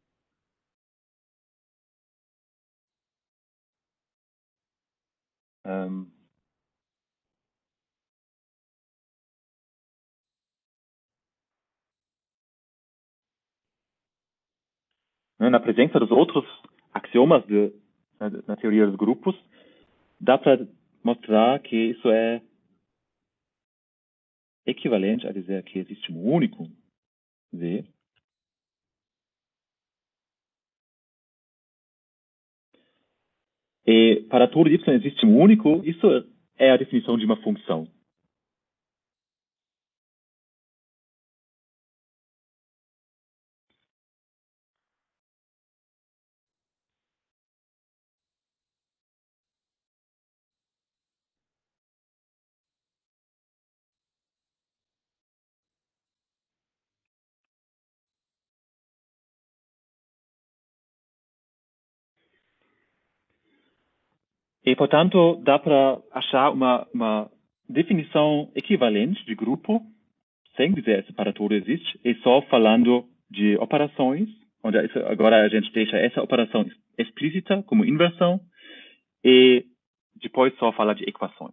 Na presença dos outros axiomas na teoria dos grupos, dá para mostrar que isso é equivalente a dizer que existe um único z. E para todo y existe um único, isso é a definição de uma função. E, portanto, dá para achar uma definição equivalente de grupo, sem dizer se para todo existe, e só falando de operações, onde agora a gente deixa essa operação explícita como inversão, e depois só fala de equações.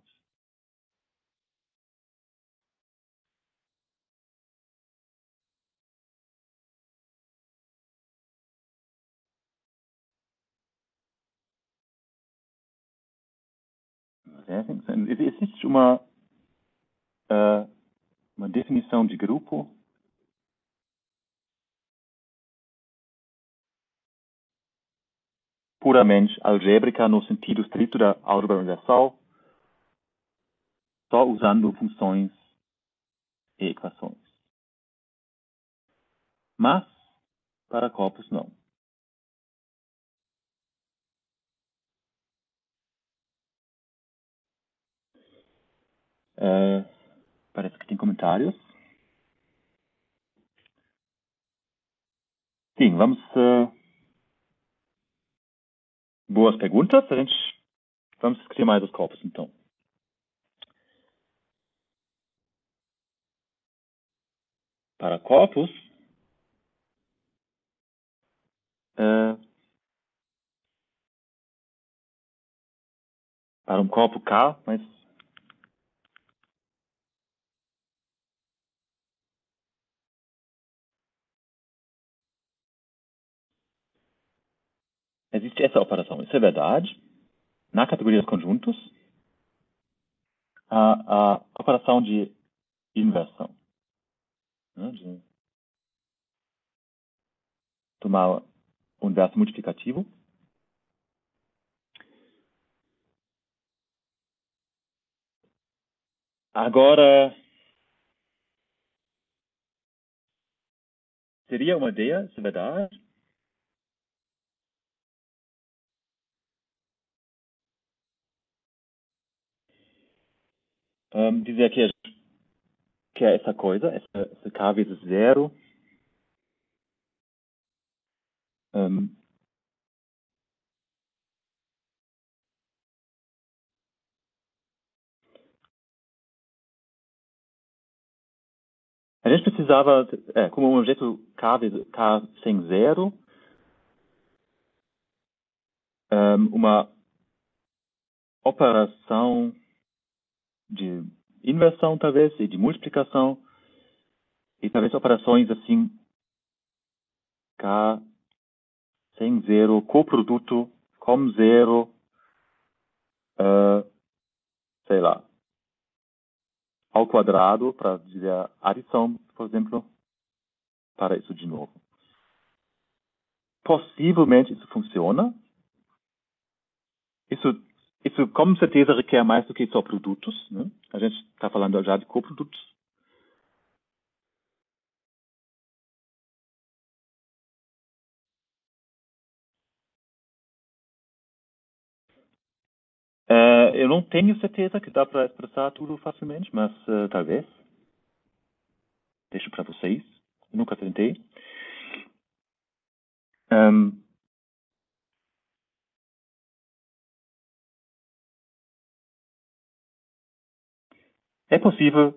Existe uma definição de grupo puramente algébrica no sentido estrito da álgebra universal, só usando funções e equações. Mas, para corpos, não. Parece que tem comentários. Sim, vamos... boas perguntas. Vamos discutir mais os corpos, então. Para corpos, para um corpo K, mas existe essa operação. Isso é verdade. Na categoria dos conjuntos, a operação de inversão, né, de tomar o inverso multiplicativo. Agora, seria uma ideia, isso é verdade. Dizer que é essa coisa, essa K vezes zero, a gente precisava, como um objeto K sem zero, uma operação de inversão, talvez, e de multiplicação, e talvez operações assim, K sem zero, coproduto com zero, sei lá, ao quadrado, para dizer adição, por exemplo, para isso de novo. Possivelmente isso funciona. Isso com certeza requer mais do que só produtos, né? A gente está falando já de coprodutos. Eu não tenho certeza que dá para expressar tudo facilmente, mas talvez. Deixo para vocês. Eu nunca tentei. É possível.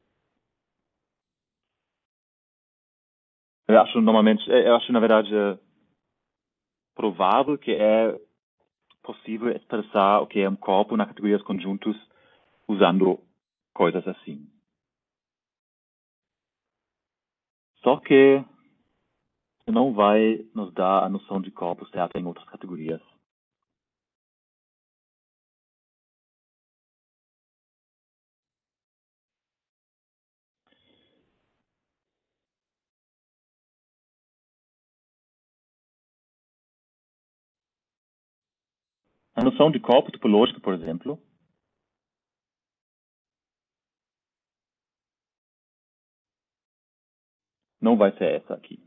Eu acho na verdade provável que é possível expressar o que é um corpo na categoria dos conjuntos usando coisas assim. Só que não vai nos dar a noção de corpo certa em outras categorias. A noção de corpo topológico, por exemplo, não vai ser essa aqui.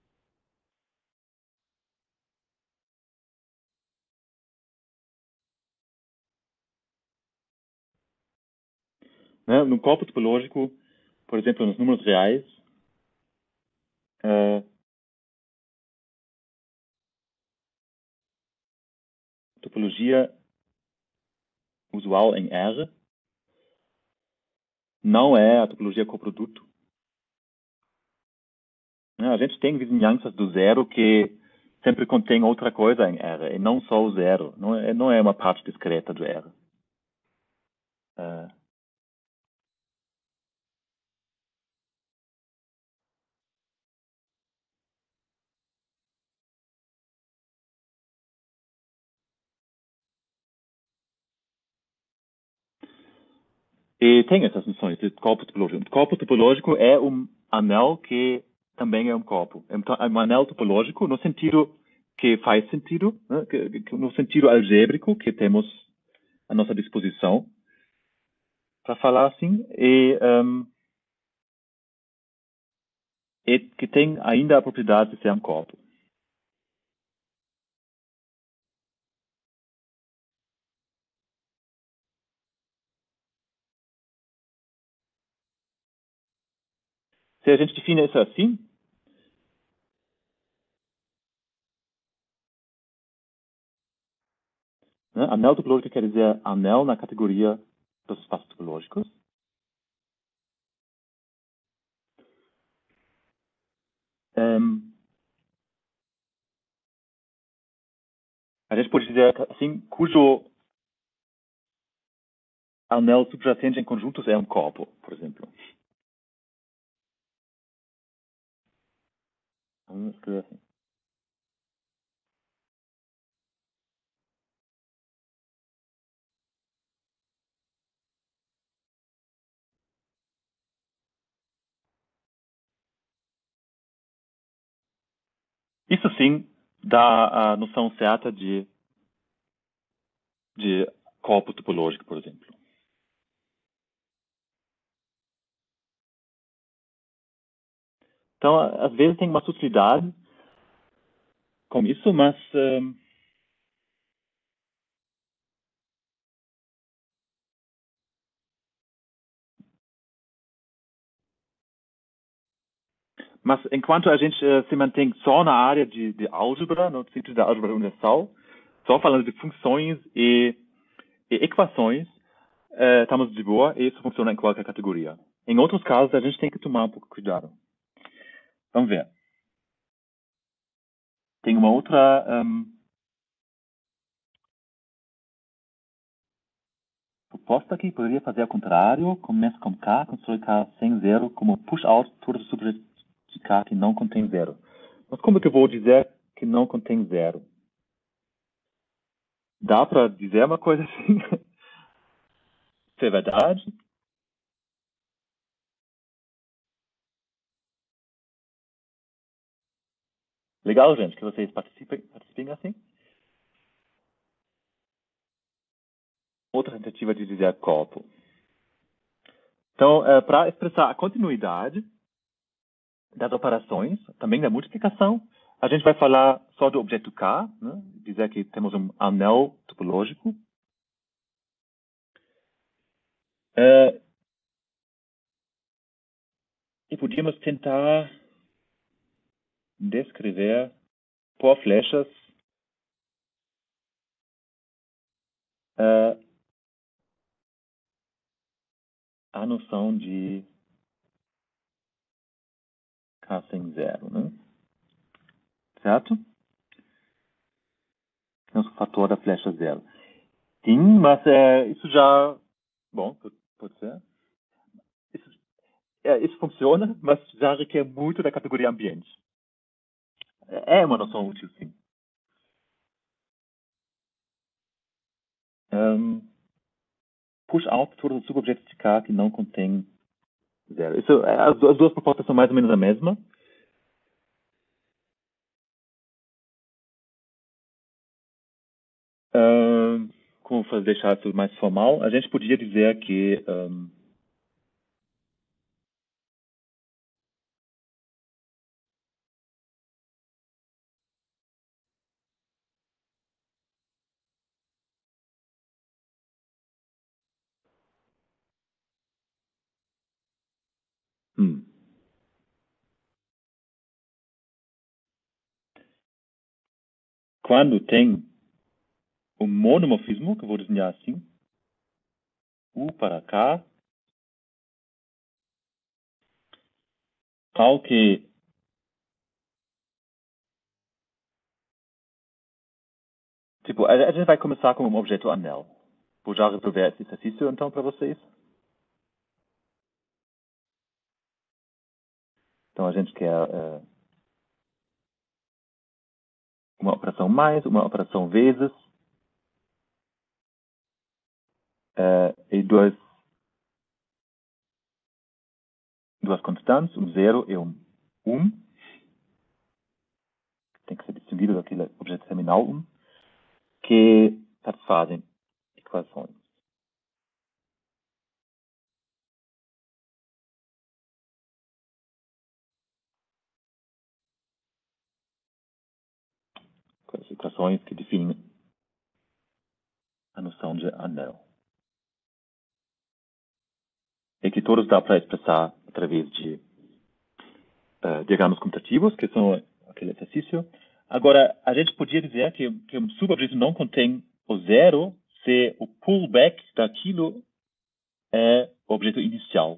Né? No corpo topológico, por exemplo, nos números reais, topologia usual em R não é a topologia coproduto. Né? A gente tem vizinhanças do zero que sempre contém outra coisa em R, e não só o zero. Não é uma parte discreta do R. E tem essas noções de corpo topológico. O corpo topológico é um anel que também é um corpo. É um anel topológico no sentido que faz sentido, né? No sentido algébrico que temos à nossa disposição, para falar assim, e que tem ainda a propriedade de ser um corpo. Se a gente define isso assim, né? Anel topológico quer dizer anel na categoria dos espaços topológicos. A gente pode dizer assim, cujo anel subjacente em conjuntos é um corpo, por exemplo. Vamos escrever assim. Isso sim dá a noção certa de corpo topológico, por exemplo. Então, às vezes tem uma sutilidade com isso, mas enquanto a gente se mantém só na área de álgebra, no sentido da álgebra universal, só falando de funções e equações, estamos de boa e isso funciona em qualquer categoria. Em outros casos, a gente tem que tomar um pouco de cuidado. Vamos ver. Tem uma outra proposta aqui. Poderia fazer ao contrário. Começa com K, constrói K sem zero, como push-out todo subjeto de K que não contém zero. Mas como que eu vou dizer que não contém zero? Dá para dizer uma coisa assim? Se é verdade? Legal, gente, que vocês participem assim. Outra tentativa de dizer corpo. Então, para expressar a continuidade das operações, também da multiplicação, a gente vai falar só do objeto K, né? Dizer que temos um anel topológico. E podíamos tentar descrever por flechas a noção de K sem zero, né? Certo? Temos o fator da flecha zero. Sim, mas isso já... Bom, pode ser. Isso funciona, mas já requer muito da categoria ambiente. É uma noção útil, sim. Push out todos os subobjetos de K que não contém zero. As duas propostas são mais ou menos a mesma. Como deixar isso mais formal, a gente podia dizer que quando tem um monomorfismo, que eu vou desenhar assim, U para K, tal que tipo, a gente vai começar com um objeto anel. Vou já resolver esse exercício então para vocês. Então a gente quer uma operação mais, uma operação vezes, e duas constantes, um zero e um 1. Tem que ser distinguido daquele objeto terminal 1, que satisfazem equações. As equações que definem a noção de anel. E que todos dá para expressar através de diagramas comutativos, que são aquele exercício. Agora, a gente podia dizer que um subobjeto não contém o zero se o pullback daquilo é o objeto inicial.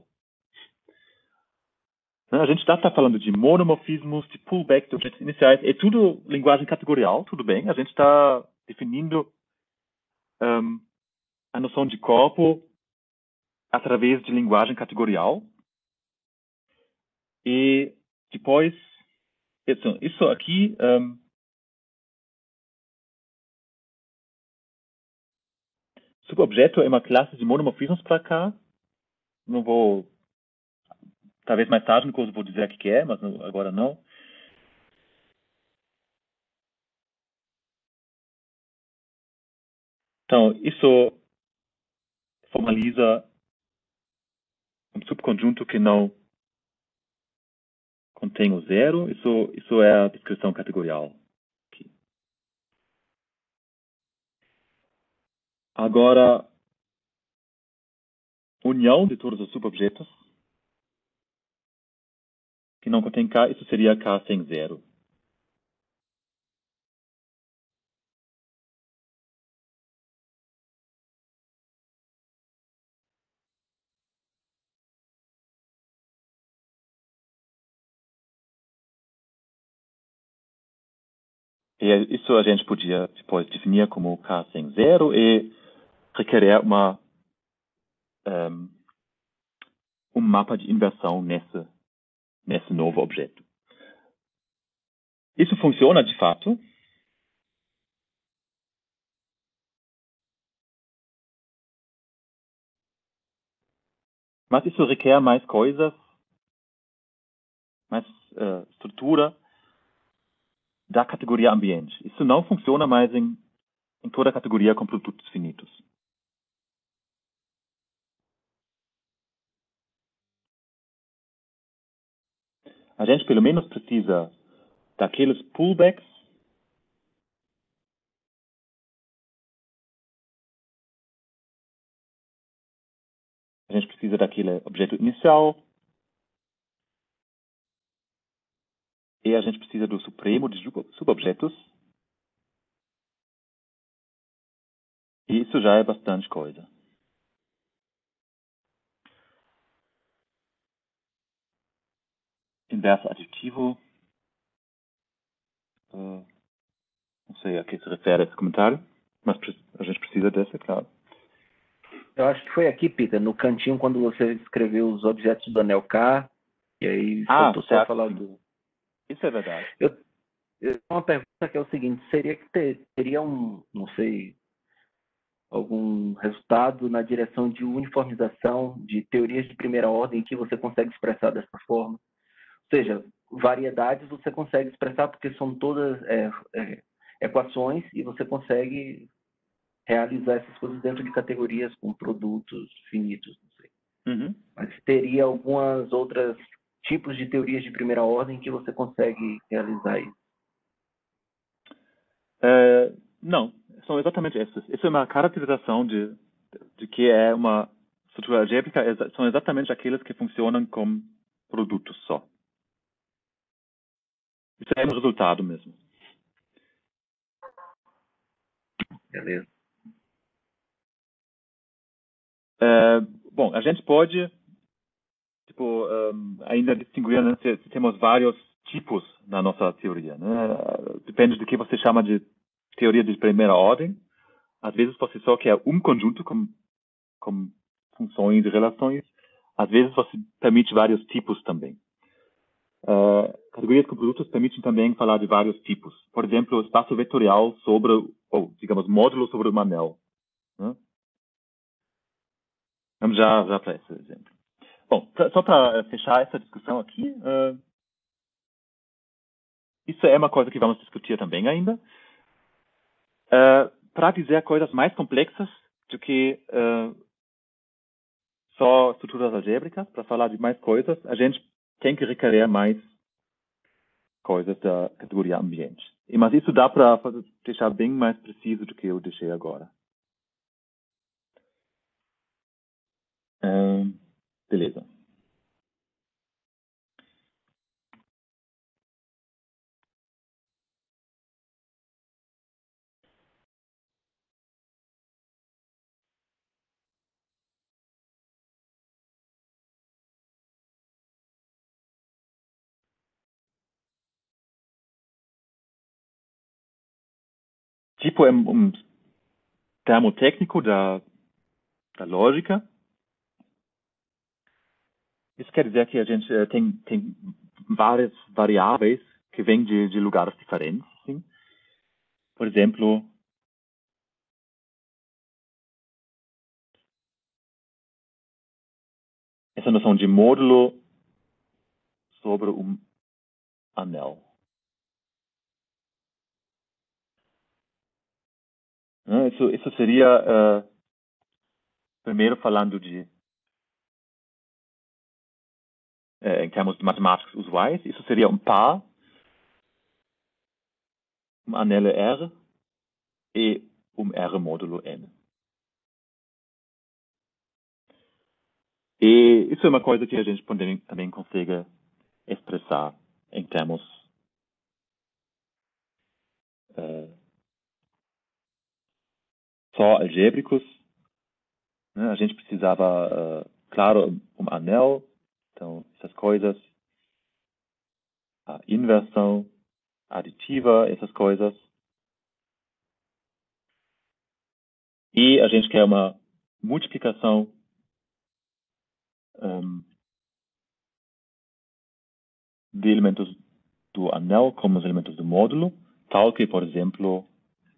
A gente está falando de monomorfismos, de pullback de objetos iniciais. É tudo linguagem categorial, tudo bem. A gente está definindo a noção de corpo através de linguagem categorial. E depois, isso aqui, subobjeto é uma classe de monomorfismos para cá. Não vou, talvez mais tarde no curso vou dizer o que é, mas agora não. Então, isso formaliza um subconjunto que não contém o zero. Isso é a descrição categorial. Aqui. Agora, união de todos os subobjetos que não contém K, isso seria K sem zero. E isso a gente podia depois definir como K sem zero e requerer um mapa de inversão nesse novo objeto. Isso funciona de fato. Mas isso requer mais coisas, mais estrutura da categoria ambiente. Isso não funciona mais em toda a categoria com produtos finitos. A gente pelo menos precisa daqueles pullbacks a gente precisa daquele objeto inicial e a gente precisa do supremo de subobjetos. E isso já é bastante coisa. Inverso aditivo. Não sei a que se refere esse comentário, mas a gente precisa desse, é claro. Eu acho que foi aqui, Peter, no cantinho, quando você escreveu os objetos do anel K, e aí faltou só certo, falar sim. do... Isso é verdade. Eu tenho uma pergunta que é o seguinte, seria que teria não sei, algum resultado na direção de uniformização de teorias de primeira ordem que você consegue expressar dessa forma? Ou seja, variedades você consegue expressar porque são todas equações e você consegue realizar essas coisas dentro de categorias com produtos finitos, não sei. Uhum. Mas teria algumas outras tipos de teorias de primeira ordem que você consegue realizar isso? Não, são exatamente essas. Isso é uma caracterização de que é uma estrutura algébrica, são exatamente aqueles que funcionam como produtos só. Isso é um resultado mesmo. Beleza. Bom, a gente pode ainda distinguir, né, se temos vários tipos na nossa teoria. Né? Depende do que você chama de teoria de primeira ordem. Às vezes você só quer um conjunto com funções e relações. Às vezes você permite vários tipos também. Categorias com produtos permitem também falar de vários tipos. Por exemplo, espaço vetorial sobre, ou digamos, módulo sobre um anel. Né? Vamos já para esse exemplo. Bom, só para fechar essa discussão aqui, isso é uma coisa que vamos discutir também ainda. Para dizer coisas mais complexas do que só estruturas algébricas, para falar de mais coisas, a gente tem que requerer mais coisas da categoria ambiente. Mas isso dá para deixar bem mais preciso do que eu deixei agora. Beleza. Tipo é um termo técnico da lógica. Isso quer dizer que a gente tem várias variáveis que vêm de lugares diferentes. Sim? Por exemplo, essa noção de módulo sobre um anel. Isso seria, primeiro falando em termos matemáticos usuais, isso seria um par, um anel R e um R módulo N. E isso é uma coisa que a gente também consegue expressar em termos só algébricos. Né? A gente precisava, claro, um anel, então essas coisas, a inversão aditiva, essas coisas. E a gente quer uma multiplicação de elementos do anel com os elementos do módulo, tal que, por exemplo,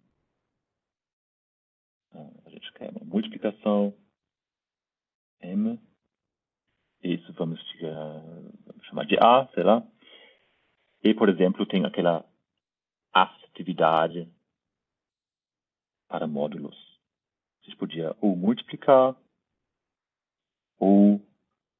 a gente quer uma multiplicação M, isso vamos chamar de A, sei lá. E, por exemplo, tem aquela associatividade para módulos. A gente podia ou multiplicar ou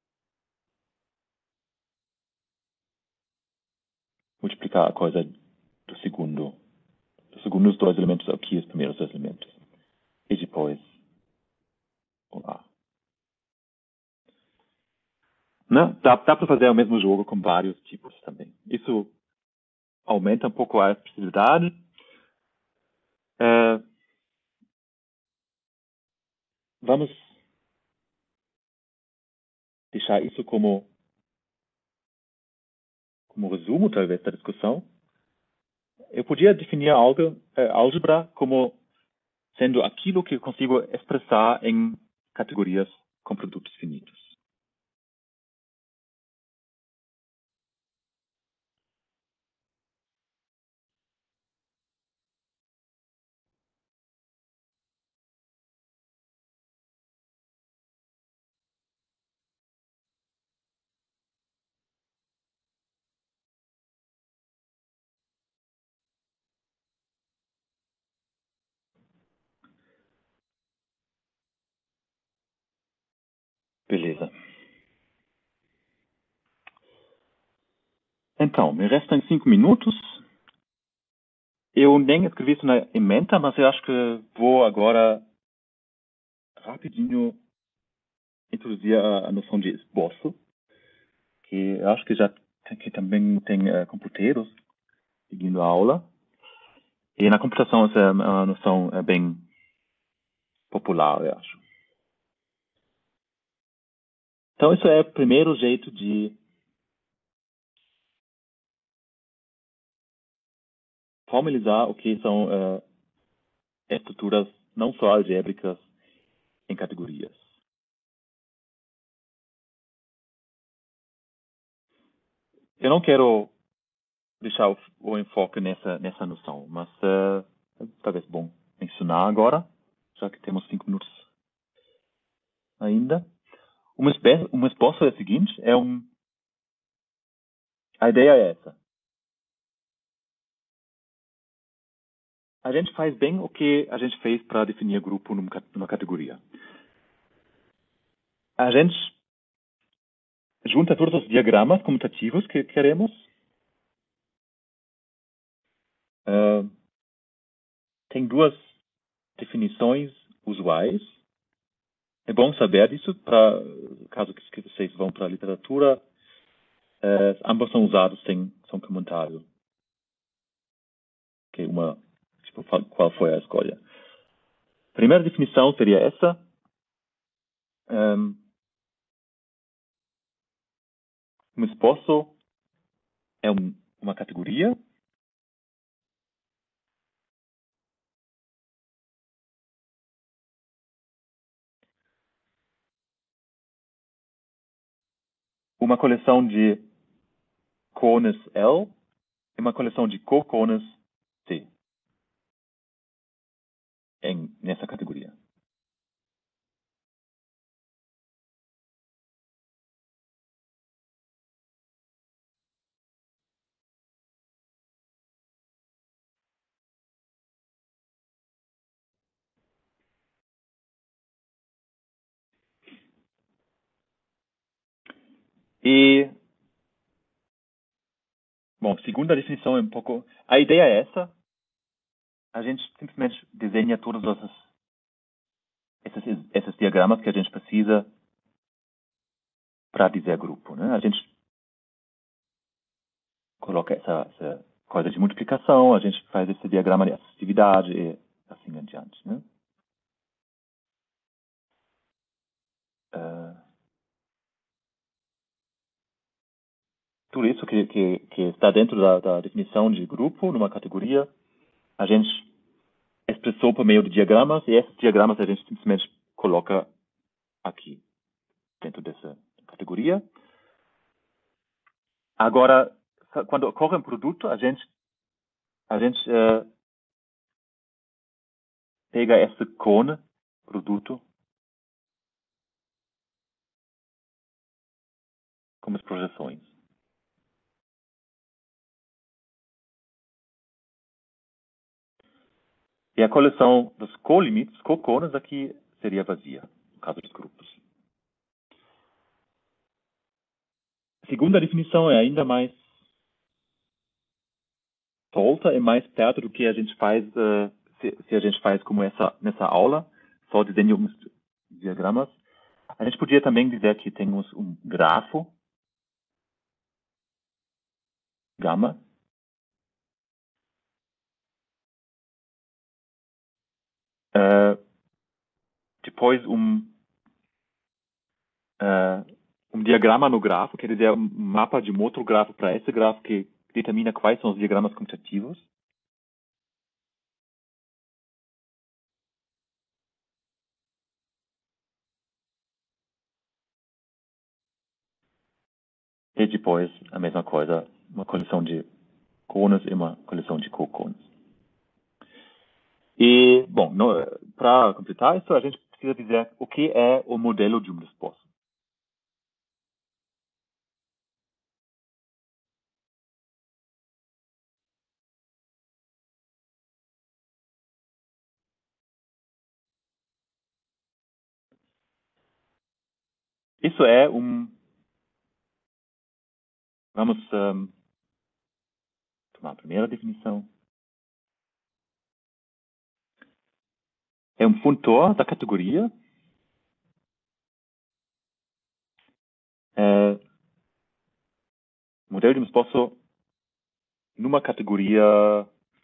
multiplicar a coisa dos segundos dois elementos aqui, os primeiros dois elementos. E depois o A. Né? Dá para fazer o mesmo jogo com vários tipos também. Isso aumenta um pouco a expressividade. Vamos deixar isso como resumo, talvez, da discussão. Eu podia definir a álgebra como sendo aquilo que eu consigo expressar em categorias com produtos finitos. Beleza. Então, me restam 5 minutos. Eu nem escrevi isso na ementa, mas eu acho que vou agora rapidinho introduzir a noção de esboço, que eu acho que também tem computeiros seguindo a aula. E na computação essa é uma noção bem popular, eu acho. Então, isso é o primeiro jeito de formalizar o que são estruturas não só algébricas em categorias. Eu não quero deixar o enfoque nessa noção, mas talvez bom mencionar agora, já que temos 5 minutos ainda. Uma esboço é o seguinte, a ideia é essa. A gente faz bem o que a gente fez para definir grupo numa categoria. A gente junta todos os diagramas comutativos que queremos. Tem duas definições usuais. É bom saber disso, para caso que vocês vão para a literatura. Ambos são usados sem comentário. Que qual foi a escolha? A primeira definição seria essa. Um esboço é uma categoria uma coleção de cones L e uma coleção de cocones C nessa categoria. E, bom, segunda definição é um pouco... A ideia é essa. A gente simplesmente desenha todos esses diagramas que a gente precisa para dizer grupo, né? A gente coloca essa coisa de multiplicação, a gente faz esse diagrama de associatividade e assim em diante, né? Tudo isso que está dentro da definição de grupo, numa categoria, a gente expressou por meio de diagramas, e esses diagramas a gente simplesmente coloca aqui, dentro dessa categoria. Agora, quando ocorre um produto, a gente pega esse cone, produto, como as projeções. E a coleção dos colimites, cocones, aqui seria vazia, no caso dos grupos. A segunda definição é ainda mais solta e mais perto do que a gente faz, se a gente faz como nessa aula, só desenhamos diagramas. A gente podia também dizer que temos um grafo, gama, depois um diagrama no grafo, quer dizer, um mapa de um outro grafo para esse grafo que determina quais são os diagramas comutativos. E depois a mesma coisa, uma coleção de cones e uma coleção de cocones. E, bom, para completar isso, a gente precisa dizer o que é o modelo de um esposo. Isso é vamos tomar a primeira definição. É um funtor da categoria. Modelo de um esposo numa categoria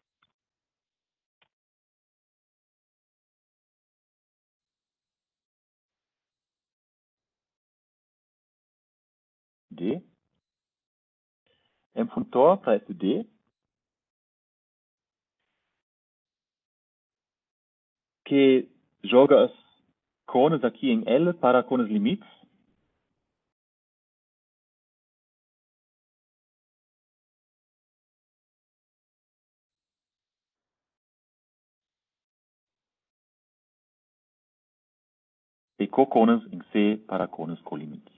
D. É um funtor para esse D que joga as cones aqui em L para cones limites. E cocones em C para cones colimites.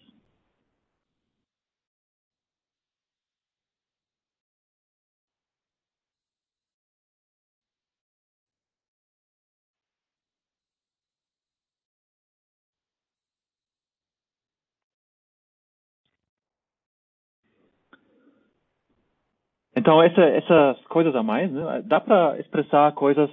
Então, essas coisas a mais, né, dá para expressar coisas,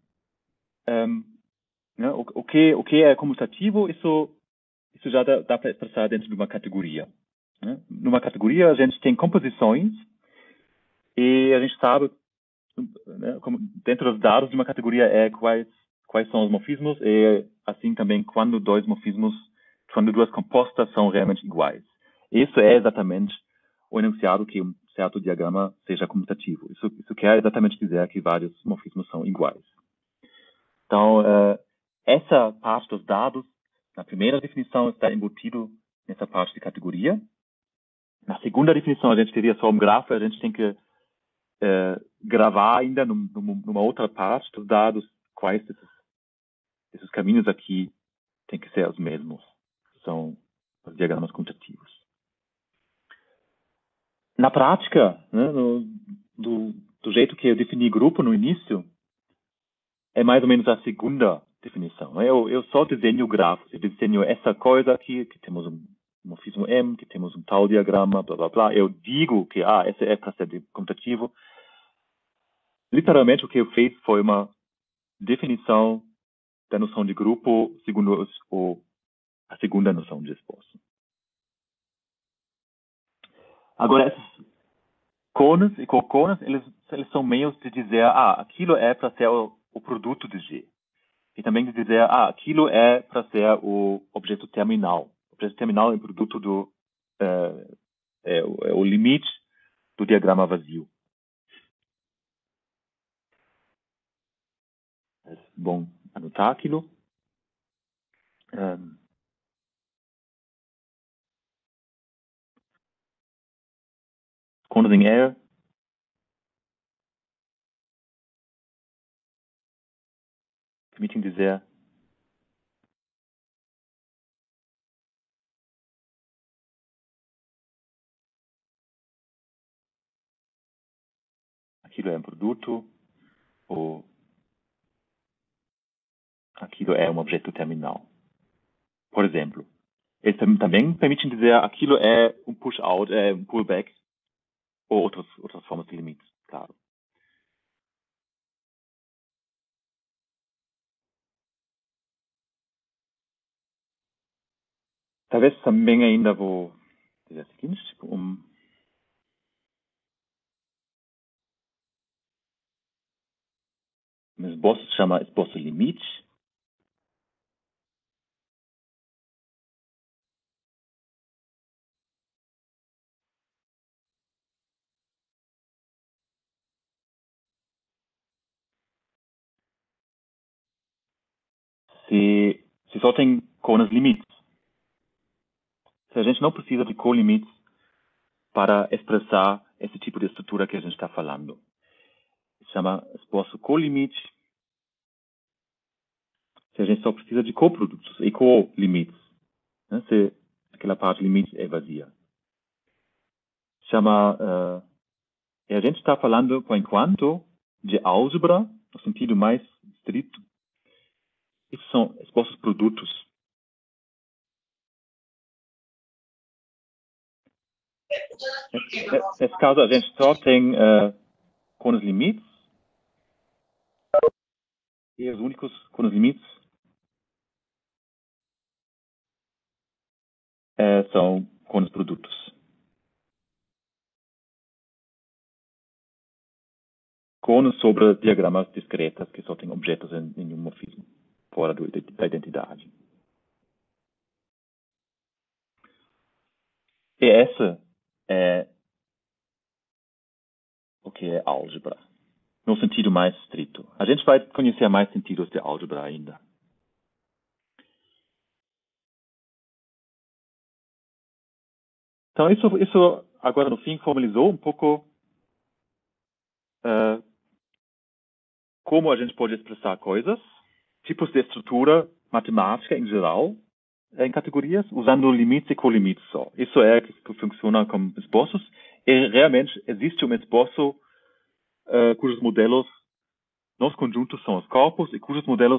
né, o que é comutativo, isso já dá para expressar dentro de uma categoria. Né? Numa categoria, a gente tem composições e a gente sabe, né, dentro dos dados de uma categoria, quais são os morfismos e, assim, também quando quando duas compostas são realmente iguais. Isso é exatamente o enunciado que um certo diagrama seja comutativo. Isso quer exatamente dizer que vários morfismos são iguais. Então, essa parte dos dados, na primeira definição, está embutido nessa parte de categoria. Na segunda definição, a gente teria só um grafo, a gente tem que gravar ainda numa outra parte dos dados quais esses caminhos aqui têm que ser os mesmos. São os diagramas contativos. Na prática, né, do jeito que eu defini grupo no início, é mais ou menos a segunda definição. Né? Eu só desenho grafos. Eu desenho essa coisa aqui, que temos um morfismo M, que temos um tal diagrama, blá, blá, blá. Eu digo que essa é para ser comutativo. Literalmente, o que eu fiz foi uma definição da noção de grupo segundo a segunda noção de esboço. Agora, esses cones e cocones, eles são meios de dizer, aquilo é para ser o produto de G. E também de dizer, aquilo é para ser o objeto terminal. O objeto terminal é o produto o limite do diagrama vazio. É bom anotar aquilo. Cones em R. Permitem dizer aquilo é um produto ou aquilo é um objeto terminal. Por exemplo, eles também permitem dizer aquilo é um push-out, um pullback ou outras formas de limites, claro. Talvez também ainda vou dizer o seguinte, tipo, um esboço se chama esboço limite. Se só tem cones limites. Se a gente não precisa de colimites para expressar esse tipo de estrutura que a gente está falando. Se chama esboço colimite. Se a gente só precisa de coprodutos e colimites. Né? Se aquela parte limite é vazia. Se chama... a gente está falando, por enquanto, de álgebra, no sentido mais estrito. Isso são esboços produtos. Nesse caso, a gente só tem cones limites. E os únicos cones limites são cones produtos. Cones sobre diagramas discretas que só têm objetos em um morfismo, fora da identidade. E essa é o que é álgebra, no sentido mais estrito. A gente vai conhecer mais sentidos de álgebra ainda. Então, isso agora no fim formalizou um pouco como a gente pode expressar coisas, tipos de estrutura matemática em geral, em categorias, usando limites e colimites só. Isso é que funciona como esboços. E realmente existe um esboço cujos modelos nos conjuntos são os corpos e cujos modelos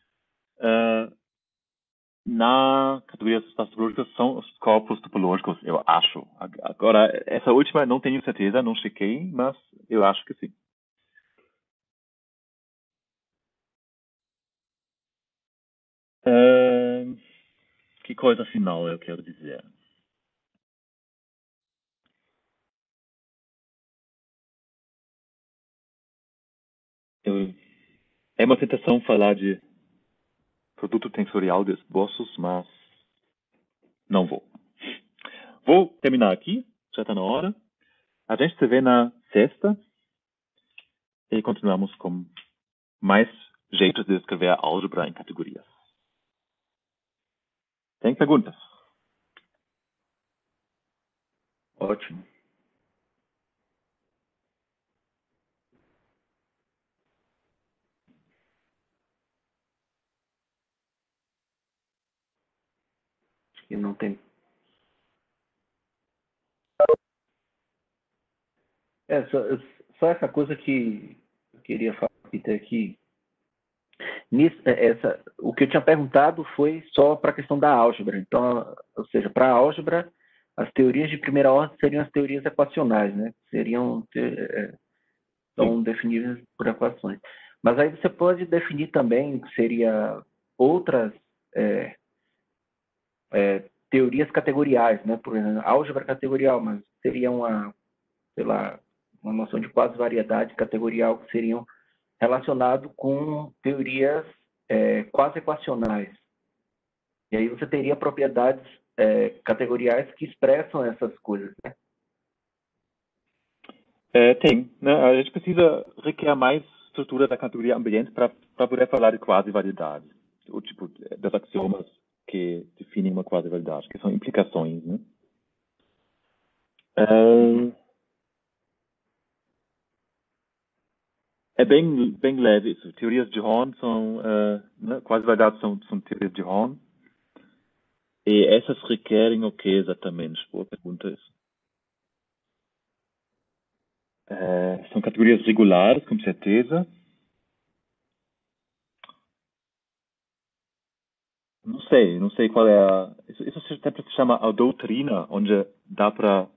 na categoria das topológicas são os corpos topológicos, eu acho. Agora, essa última não tenho certeza, não chequei, mas eu acho que sim. Que coisa final eu quero dizer? É uma tentação falar de produto tensorial de esboços, mas não vou. Vou terminar aqui, já está na hora. A gente se vê na sexta e continuamos com mais jeitos de escrever álgebra em categorias. Tem perguntas? Ótimo. Acho que não tem. Só essa coisa que eu queria falar aqui. O que eu tinha perguntado foi só para a questão da álgebra. Então, ou seja, para a álgebra, as teorias de primeira ordem seriam as teorias equacionais, né? São definíveis por equações. Mas aí você pode definir também que seria outras é, teorias categoriais, né? Por exemplo, álgebra categorial, mas seria sei lá, uma noção de quase variedade categorial que seriam relacionado com teorias quase equacionais. E aí você teria propriedades categoriais que expressam essas coisas, né? Tem, né? A gente precisa requer mais estrutura da categoria ambiente para poder falar de quasi-variedade, o tipo das axiomas que definem uma quasi-variedade, que são implicações, né? É bem leve isso. Teorias de Horn são, né? Quasi-variedades são teorias de Horn. E essas requerem o que exatamente? Boa pergunta isso. São categorias regulares, com certeza. Não sei qual é Isso sempre se chama a doutrina, onde dá para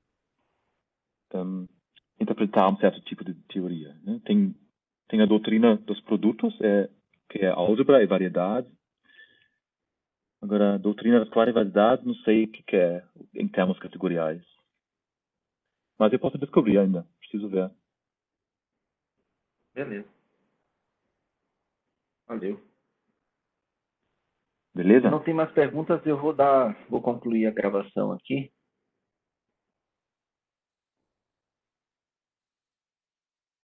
interpretar um certo tipo de teoria, né? Tem a doutrina dos produtos, que é álgebra e variedade. Agora, a doutrina das quasi-variedades, não sei o que é em termos categoriais. Mas eu posso descobrir ainda. Preciso ver. Beleza. Valeu. Se Beleza? não tem mais perguntas, eu vou concluir a gravação aqui.